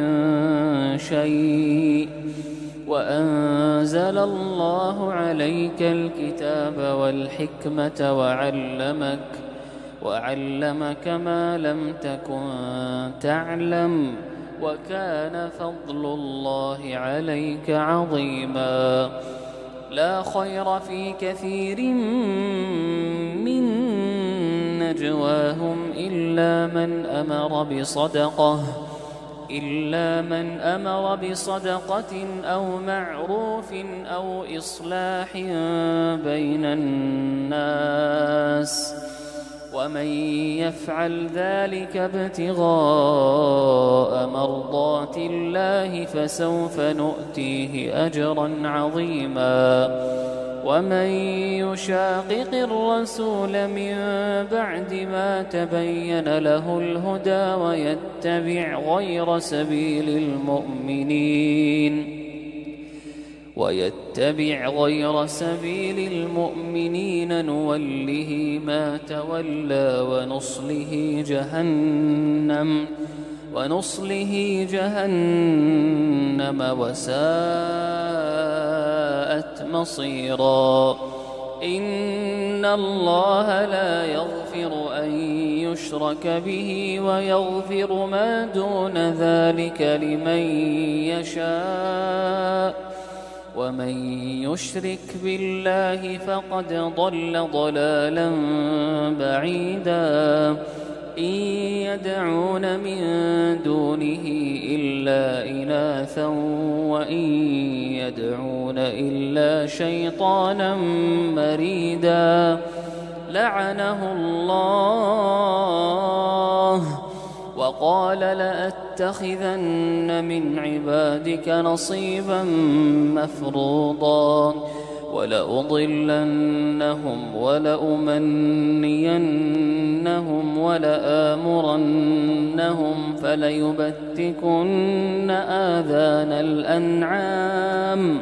A: شيء وأنزل الله عليك الكتاب والحكمة وعلمك وعلمك ما لم تكن تعلم وكان فضل الله عليك عظيما. لا خير في كثير من نجواهم إلا من أمر بصدقة إلا من أمر بصدقة أو معروف أو إصلاح بين الناس ومن يفعل ذلك ابتغاء مرضات الله فسوف نؤتيه أجرا عظيما. ومن يشاقق الرسول من بعد ما تبين له الهدى ويتبع غير سبيل المؤمنين ويتبع غير سبيل المؤمنين نوله ما تولى ونصله جهنم ونصله جهنم وساءت مصيرا. إن الله لا يغفر أن يشرك به ويغفر ما دون ذلك لمن يشاء ومن يشرك بالله فقد ضل ضلالا بعيدا. إن يدعون من دونه إلا إناثا وإن يدعون إلا شيطانا مريدا لعنه الله وقال لأتخذن من عبادك نصيبا مفروضا ولأضلنهم ولأمنينهم ولآمرنهم فليبتكن آذان الأنعام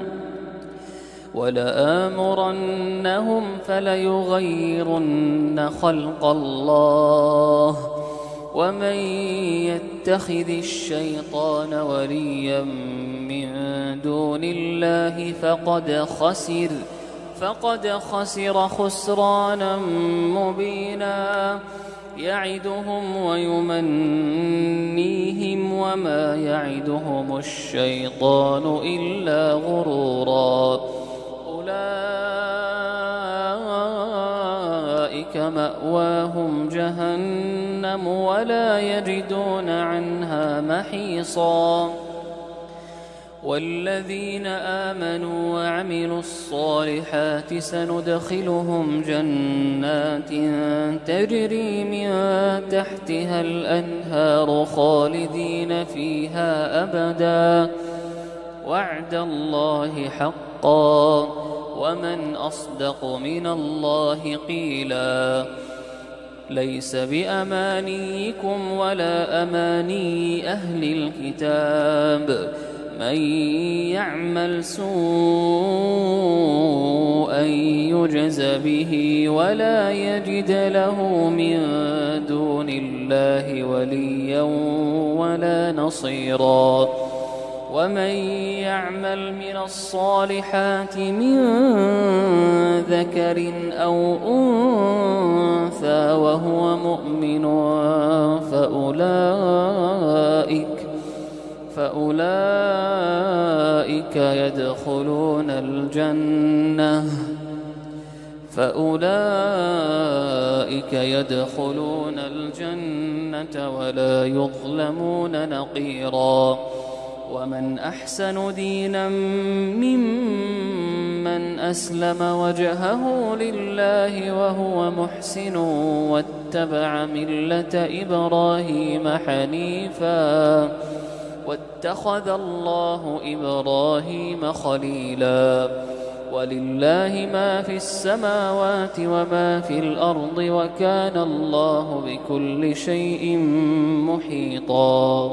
A: ولآمرنهم فليغيرن خلق الله ومن يتخذ الشيطان وليا من دون الله فقد خسر فقد خسر خسرانا مبينا. يعدهم ويمنيهم وما يعدهم الشيطان إلا غرورا. أولئك مأواهم جهنم ولا يجدون عنها محيصا. والذين آمنوا وعملوا الصالحات سندخلهم جنات تجري من تحتها الأنهار خالدين فيها أبدا وعد الله حقا ومن أصدق من الله قيلا. ليس بأمانيكم ولا أماني أهل الكتاب من يعمل سوءا يجز به ولا يجد له من دون الله وليا ولا نصيرا. ومن يعمل من الصالحات من ذكر أو أنثى وهو مؤمن فأولئك فأولئك يدخلون الجنة فأولئك يدخلون الجنة ولا يظلمون نقيرا. ومن أحسن دينا ممن أسلم وجهه لله وهو محسن واتبع ملة إبراهيم حنيفا واتخذ الله إبراهيم خليلا. ولله ما في السماوات وما في الأرض وكان الله بكل شيء محيطا.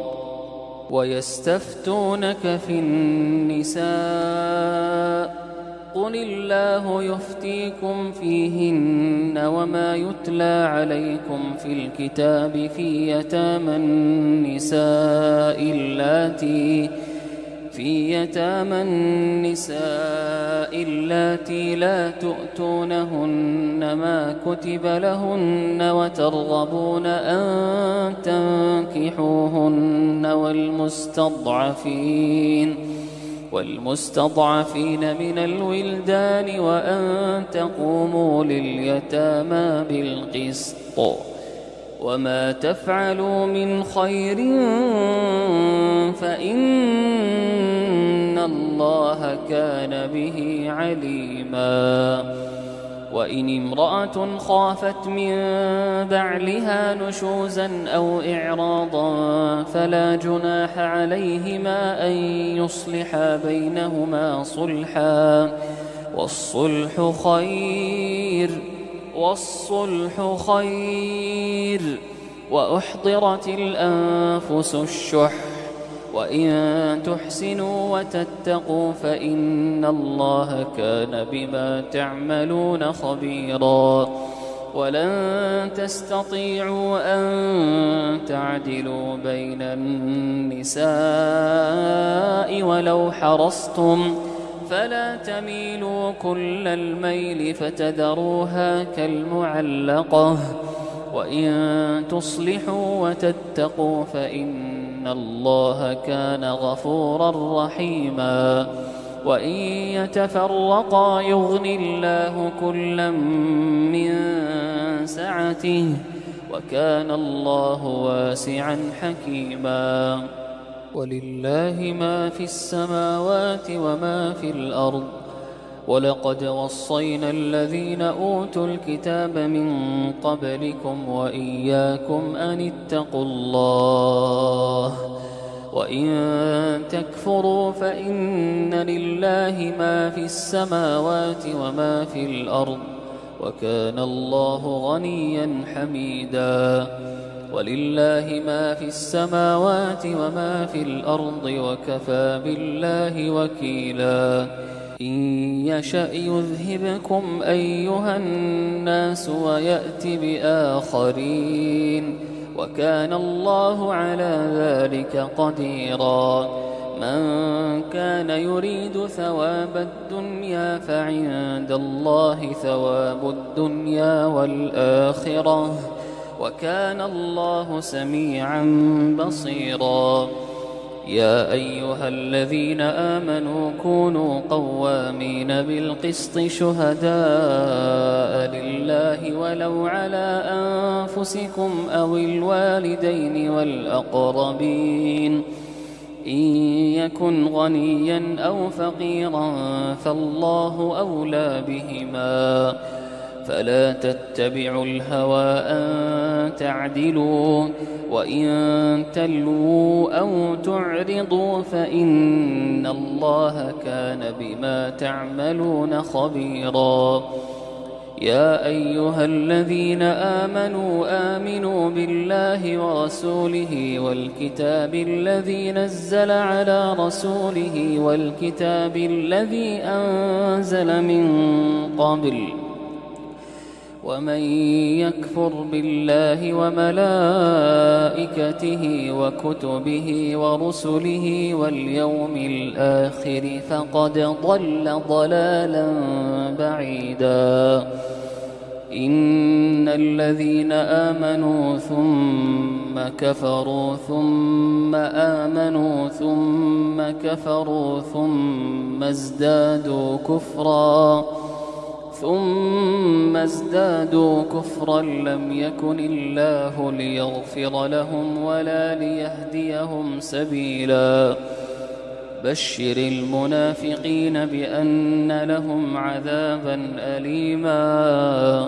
A: ويستفتونك في النساء قل الله يفتيكم فيهن وما يتلى عليكم في الكتاب في يتامى النساء اللاتي في يتامى النساء اللاتي لا تؤتونهن ما كتب لهن وترغبون أن تنكحوهن والمستضعفين والمستضعفين من الولدان وأن تقوموا لليتامى بالقسط وما تفعلوا من خير فإن الله كان به عليما. وإن امرأة خافت من بعلها نشوزا أو إعراضا فلا جناح عليهما أن يصلحا بينهما صلحا والصلح خير والصلح خير وأحضرت الأنفس الشح وإن تحسنوا وتتقوا فإن الله كان بما تعملون خبيرا ولن تستطيعوا أن تعدلوا بين النساء ولو حرصتم فلا تميلوا كل الميل فتذروها كالمعلقة وإن تصلحوا وتتقوا فإن الله كان غفورا رحيما وإن يتفرقا يغن الله كلا من سعته وكان الله واسعا حكيما ولله ما في السماوات وما في الأرض ولقد وصينا الذين أوتوا الكتاب من قبلكم وإياكم أن اتقوا الله وإن تكفروا فإن لله ما في السماوات وما في الأرض وكان الله غنيا حميدا ولله ما في السماوات وما في الأرض وكفى بالله وكيلا إن يشأ يذهبكم أيها الناس ويأت بآخرين وكان الله على ذلك قديرا من كان يريد ثواب الدنيا فعند الله ثواب الدنيا والآخرة وكان الله سميعا بصيرا يا أيها الذين آمنوا كونوا قوامين بالقسط شهداء لله ولو على أنفسكم أو الوالدين والأقربين إن يكن غنيا أو فقيرا فالله أولى بهما فلا تتبعوا الهوى أن تعدلوا وإن تلووا أو تعرضوا فإن الله كان بما تعملون خبيرا يا أيها الذين آمنوا آمنوا بالله ورسوله والكتاب الذي نزل على رسوله والكتاب الذي أنزل من قبل ومن يكفر بالله وملائكته وكتبه ورسله واليوم الآخر فقد ضل ضلالا بعيدا إن الذين آمنوا ثم كفروا ثم آمنوا ثم كفروا ثم ازدادوا كفرا ثم ازدادوا كفرا لم يكن الله ليغفر لهم ولا ليهديهم سبيلا بشر المنافقين بأن لهم عذابا أليما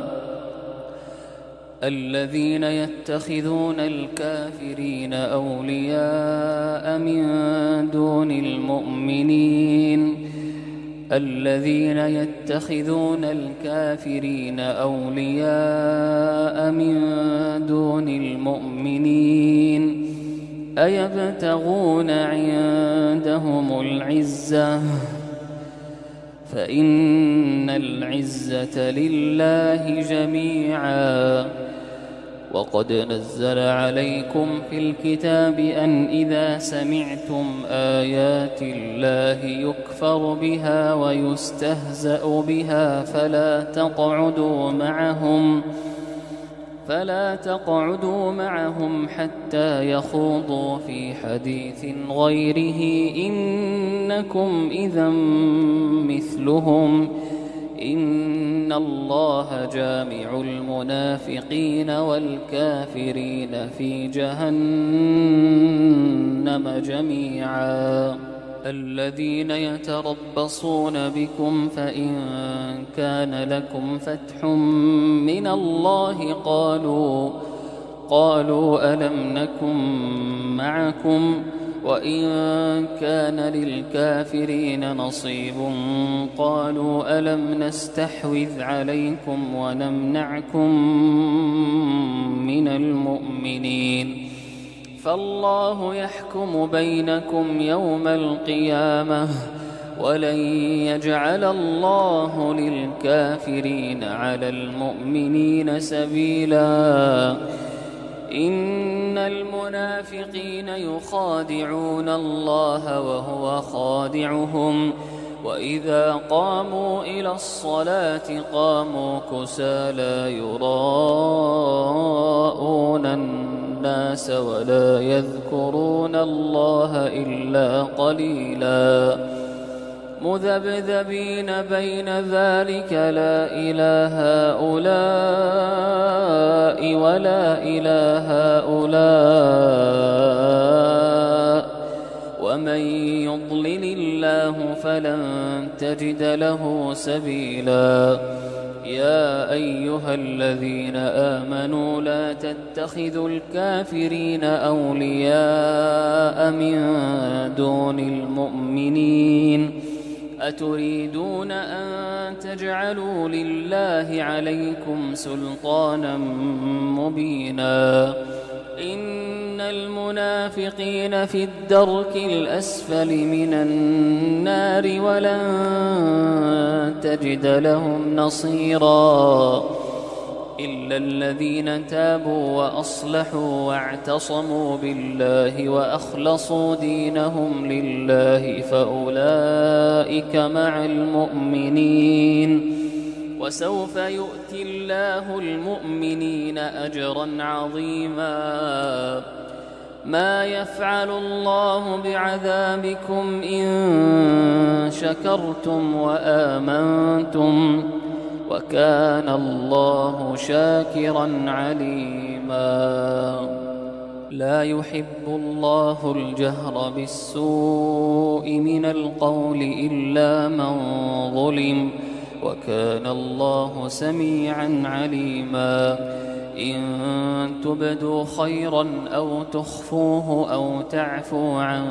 A: الذين يتخذون الكافرين أولياء من دون المؤمنين الذين يتخذون الكافرين أولياء من دون المؤمنين أيبتغون عندهم العزة فإن العزة لله جميعا وقد نزل عليكم في الكتاب أن إذا سمعتم آيات الله يكفر بها ويستهزأ بها فلا تقعدوا معهم فلا تقعدوا معهم حتى يخوضوا في حديث غيره إنكم إذا مثلهم إن الله جامع المنافقين والكافرين في جهنم جميعا الذين يتربصون بكم فإن كان لكم فتح من الله قالوا قالوا ألم نكن معكم وإن كان للكافرين نصيب قالوا ألم نستحوذ عليكم ونمنعكم من المؤمنين فالله يحكم بينكم يوم القيامة ولن يجعل الله للكافرين على المؤمنين سبيلا إن المنافقين يخادعون الله وهو خادعهم وإذا قاموا إلى الصلاة قاموا كسالى يراءون الناس ولا يذكرون الله إلا قليلا مذبذبين بين ذلك لا إله هؤلاء ولا إله هؤلاء ومن يضلل الله فلن تجد له سبيلا يا أيها الذين آمنوا لا تتخذوا الكافرين أولياء من دون المؤمنين أتريدون أن تجعلوا لله عليكم سلطانا مبينا إن المنافقين في الدرك الأسفل من النار ولن تجد لهم نصيرا إلا الذين تابوا وأصلحوا واعتصموا بالله وأخلصوا دينهم لله فأولئك مع المؤمنين وسوف يؤتي الله المؤمنين أجرا عظيما ما يفعل الله بعذابكم إن شكرتم وآمنتم وكان الله شاكرا عليما لا يحب الله الجهر بالسوء من القول إلا من ظلم وكان الله سميعا عليما إن تبدوا خيرا أو تخفوه أو تعفو عن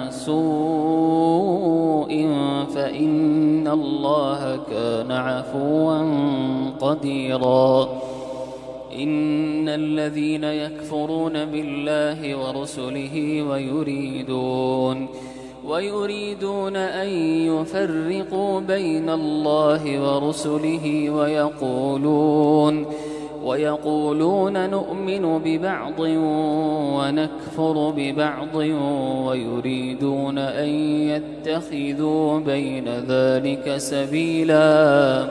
A: سوء فإن الله كان عفوا قديرا إن الذين يكفرون بالله ورسله ويريدون ويريدون أن يفرقوا بين الله ورسله ويقولون ويقولون نؤمن ببعض ونكفر ببعض ويريدون أن يتخذوا بين ذلك سبيلا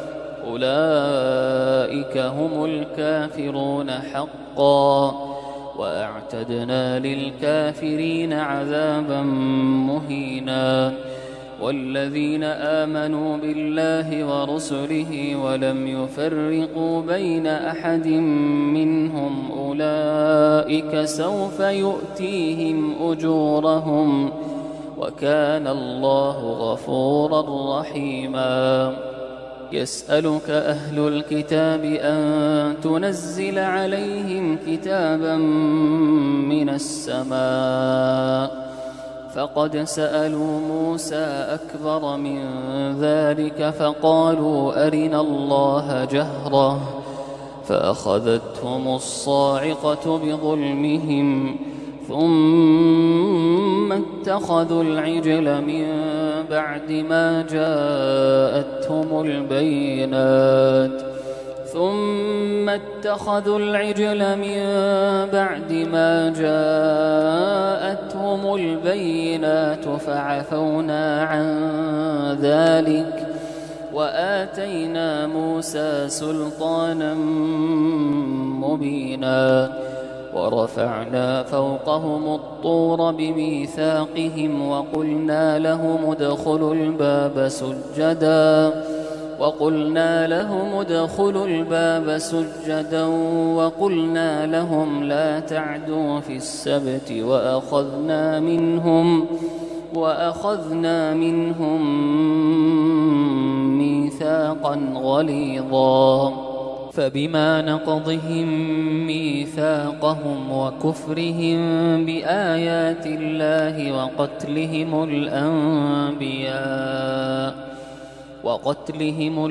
A: أولئك هم الكافرون حقا وأعتدنا للكافرين عذابا مهينا والذين آمنوا بالله ورسله ولم يفرقوا بين أحد منهم أولئك سوف يؤتيهم أجورهم وكان الله غفورا رحيما يسألك أهل الكتاب أن تنزل عليهم كتابا من السماء فقد سألوا موسى أكبر من ذلك فقالوا أرنا الله جهرة فأخذتهم الصاعقة بظلمهم ثم اتخذوا العجل من بعد ما جاءتهم البينات ثم اتخذوا العجل من بعد ما جاءتهم البينات فعفونا عن ذلك وآتينا موسى سلطانا مبينا ورفعنا فوقهم الطور بميثاقهم وقلنا لهم ادخلوا الباب سجدا وقلنا لهم ادخلوا الباب سجدا وقلنا لهم لا تعدوا في السبت وأخذنا منهم وأخذنا منهم ميثاقا غليظا فبما نقضهم ميثاقهم وكفرهم بآيات الله وقتلهم الأنبياء وقتلهم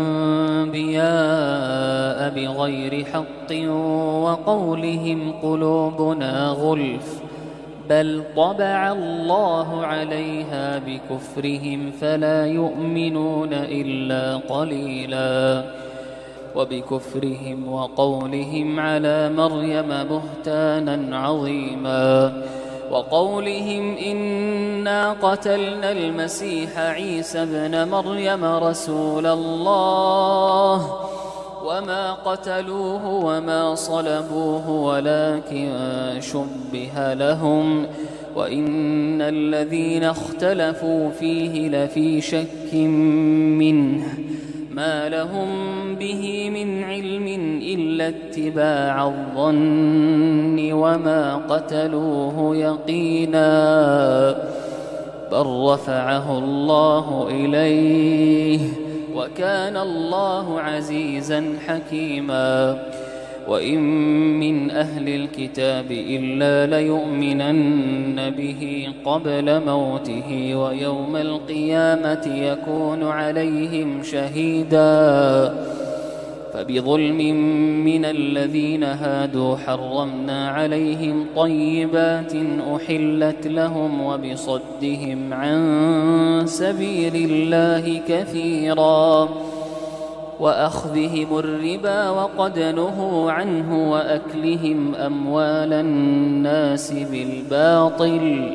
A: الأنبياء بغير حق وقولهم قلوبنا غلف بل طبع الله عليها بكفرهم فلا يؤمنون إلا قليلا وبكفرهم وقولهم على مريم بهتانا عظيما وقولهم إنا قتلنا المسيح عيسى ابن مريم رسول الله وما قتلوه وما صلبوه ولكن شبه لهم وإن الذين اختلفوا فيه لفي شك منه ما لهم به من علم إلا اتباع الظن وما قتلوه يقينا بل رفعه الله إليه وكان الله عزيزا حكيما وإن من أهل الكتاب إلا ليؤمنن به قبل موته ويوم القيامة يكون عليهم شهيدا فبظلم من الذين هادوا حرمنا عليهم طيبات أحلت لهم وبصدهم عن سبيل الله كثيرا وأخذهم الربا وقد نهوا عنه وأكلهم أموال الناس بالباطل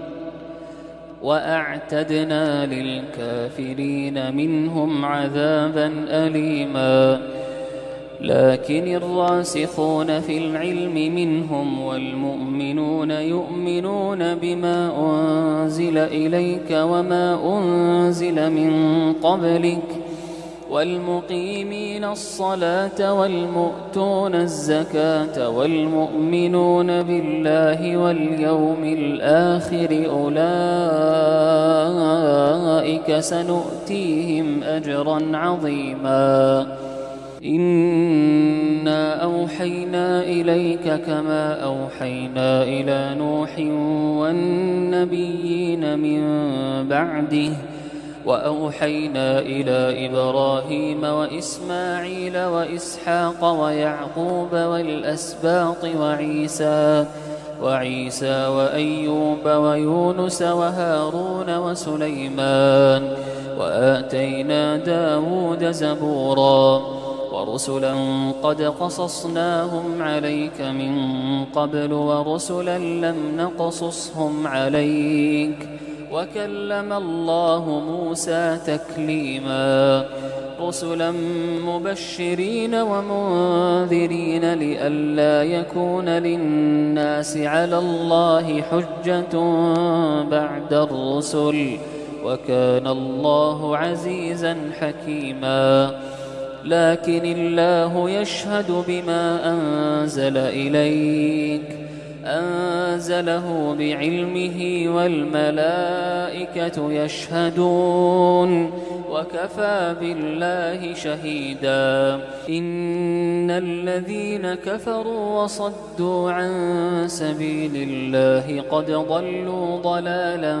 A: وأعتدنا للكافرين منهم عذابا أليما لكن الراسخون في العلم منهم والمؤمنون يؤمنون بما أنزل إليك وما أنزل من قبلك والمقيمين الصلاة والمؤتون الزكاة والمؤمنون بالله واليوم الآخر أولئك سنؤتيهم أجرا عظيما إنا أوحينا إليك كما أوحينا إلى نوح والنبيين من بعده وأوحينا إلى إبراهيم وإسماعيل وإسحاق ويعقوب والأسباط وعيسى وعيسى وأيوب ويونس وهارون وسليمان وآتينا داود زبورا ورسلا قد قصصناهم عليك من قبل ورسلا لم نقصصهم عليك وكلم الله موسى تكليما رسلا مبشرين ومنذرين لئلا يكون للناس على الله حجة بعد الرسل وكان الله عزيزا حكيما لكن الله يشهد بما أنزل إليك أنزله بعلمه والملائكة يشهدون وكفى بالله شهيدا إن الذين كفروا وصدوا عن سبيل الله قد ضلوا ضلالا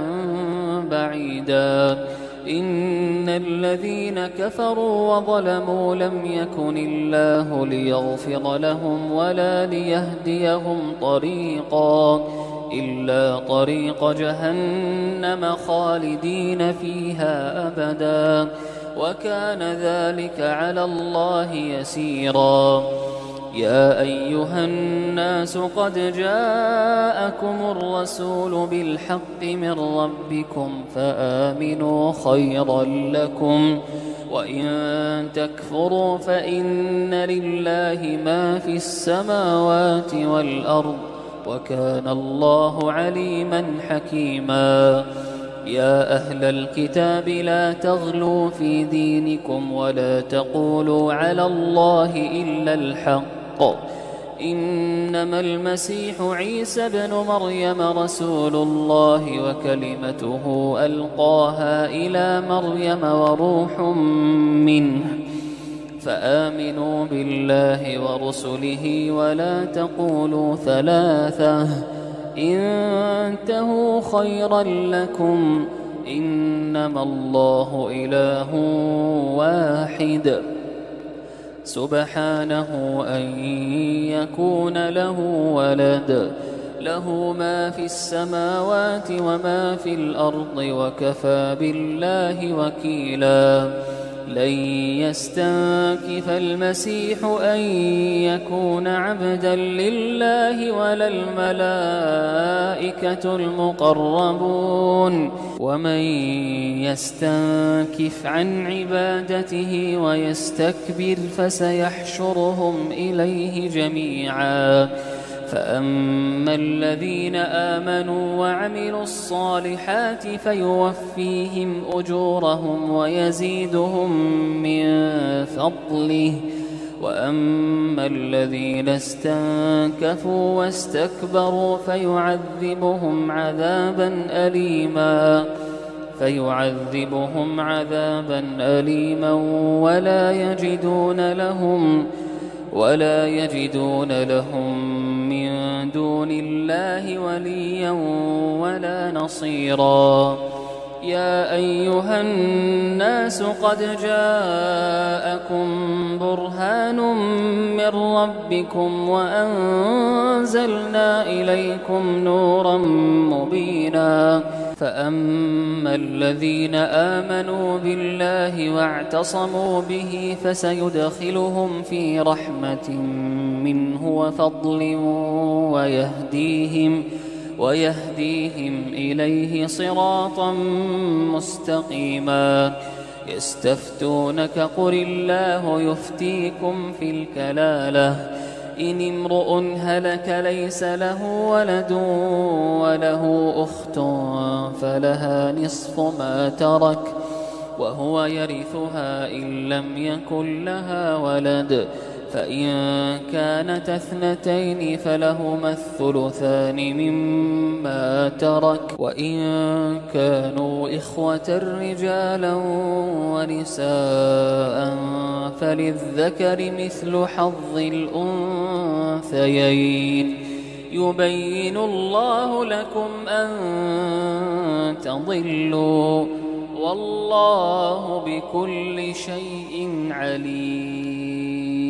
A: بعيدا إن الذين كفروا وظلموا لم يكن الله ليغفر لهم ولا ليهديهم طريقا إلا طريق جهنم خالدين فيها أبدا وكان ذلك على الله يسيرا يا أيها الناس قد جاءكم الرسول بالحق من ربكم فآمنوا خيرا لكم وإن تكفروا فإن لله ما في السماوات والأرض وكان الله عليما حكيما يا أهل الكتاب لا تغلوا في دينكم ولا تقولوا على الله إلا الحق إنما المسيح عيسى بن مريم رسول الله وكلمته ألقاها إلى مريم وروح منه فآمنوا بالله ورسله ولا تقولوا ثلاثة انتهوا خيرا لكم إنما الله إله واحد سبحانه أن يكون له ولد له ما في السماوات وما في الأرض وكفى بالله وكيلا لن يستنكف المسيح أن يكون عبدا لله ولا الملائكة المقربون ومن يستنكف عن عبادته ويستكبر فسيحشرهم إليه جميعا فأما الذين آمنوا وعملوا الصالحات فيوفيهم أجورهم ويزيدهم من فضله وأما الذين استنكفوا واستكبروا فيعذبهم عذابا أليما فيعذبهم عذابا أليما ولا يجدون لهم ولا يجدون لهم من دون الله وليا ولا نصيرا يا أيها الناس قد جاءكم برهان من ربكم وأنزلنا إليكم نورا مبينا فأما الذين آمنوا بالله واعتصموا به فسيدخلهم في رحمة منه وفضل ويهديهم ويهديهم إليه صراطا مستقيما يستفتونك قل الله يفتيكم في الكلالة إن امرؤ هلك ليس له ولد وله أخت فلها نصف ما ترك وهو يرثها إن لم يكن لها ولد فإن كانت اثنتين فلهما الثلثان مما ترك وإن كانوا إخوة رجالا ونساء فللذكر مثل حظ الأنثيين يبين الله لكم أن تضلوا والله بكل شيء عليم.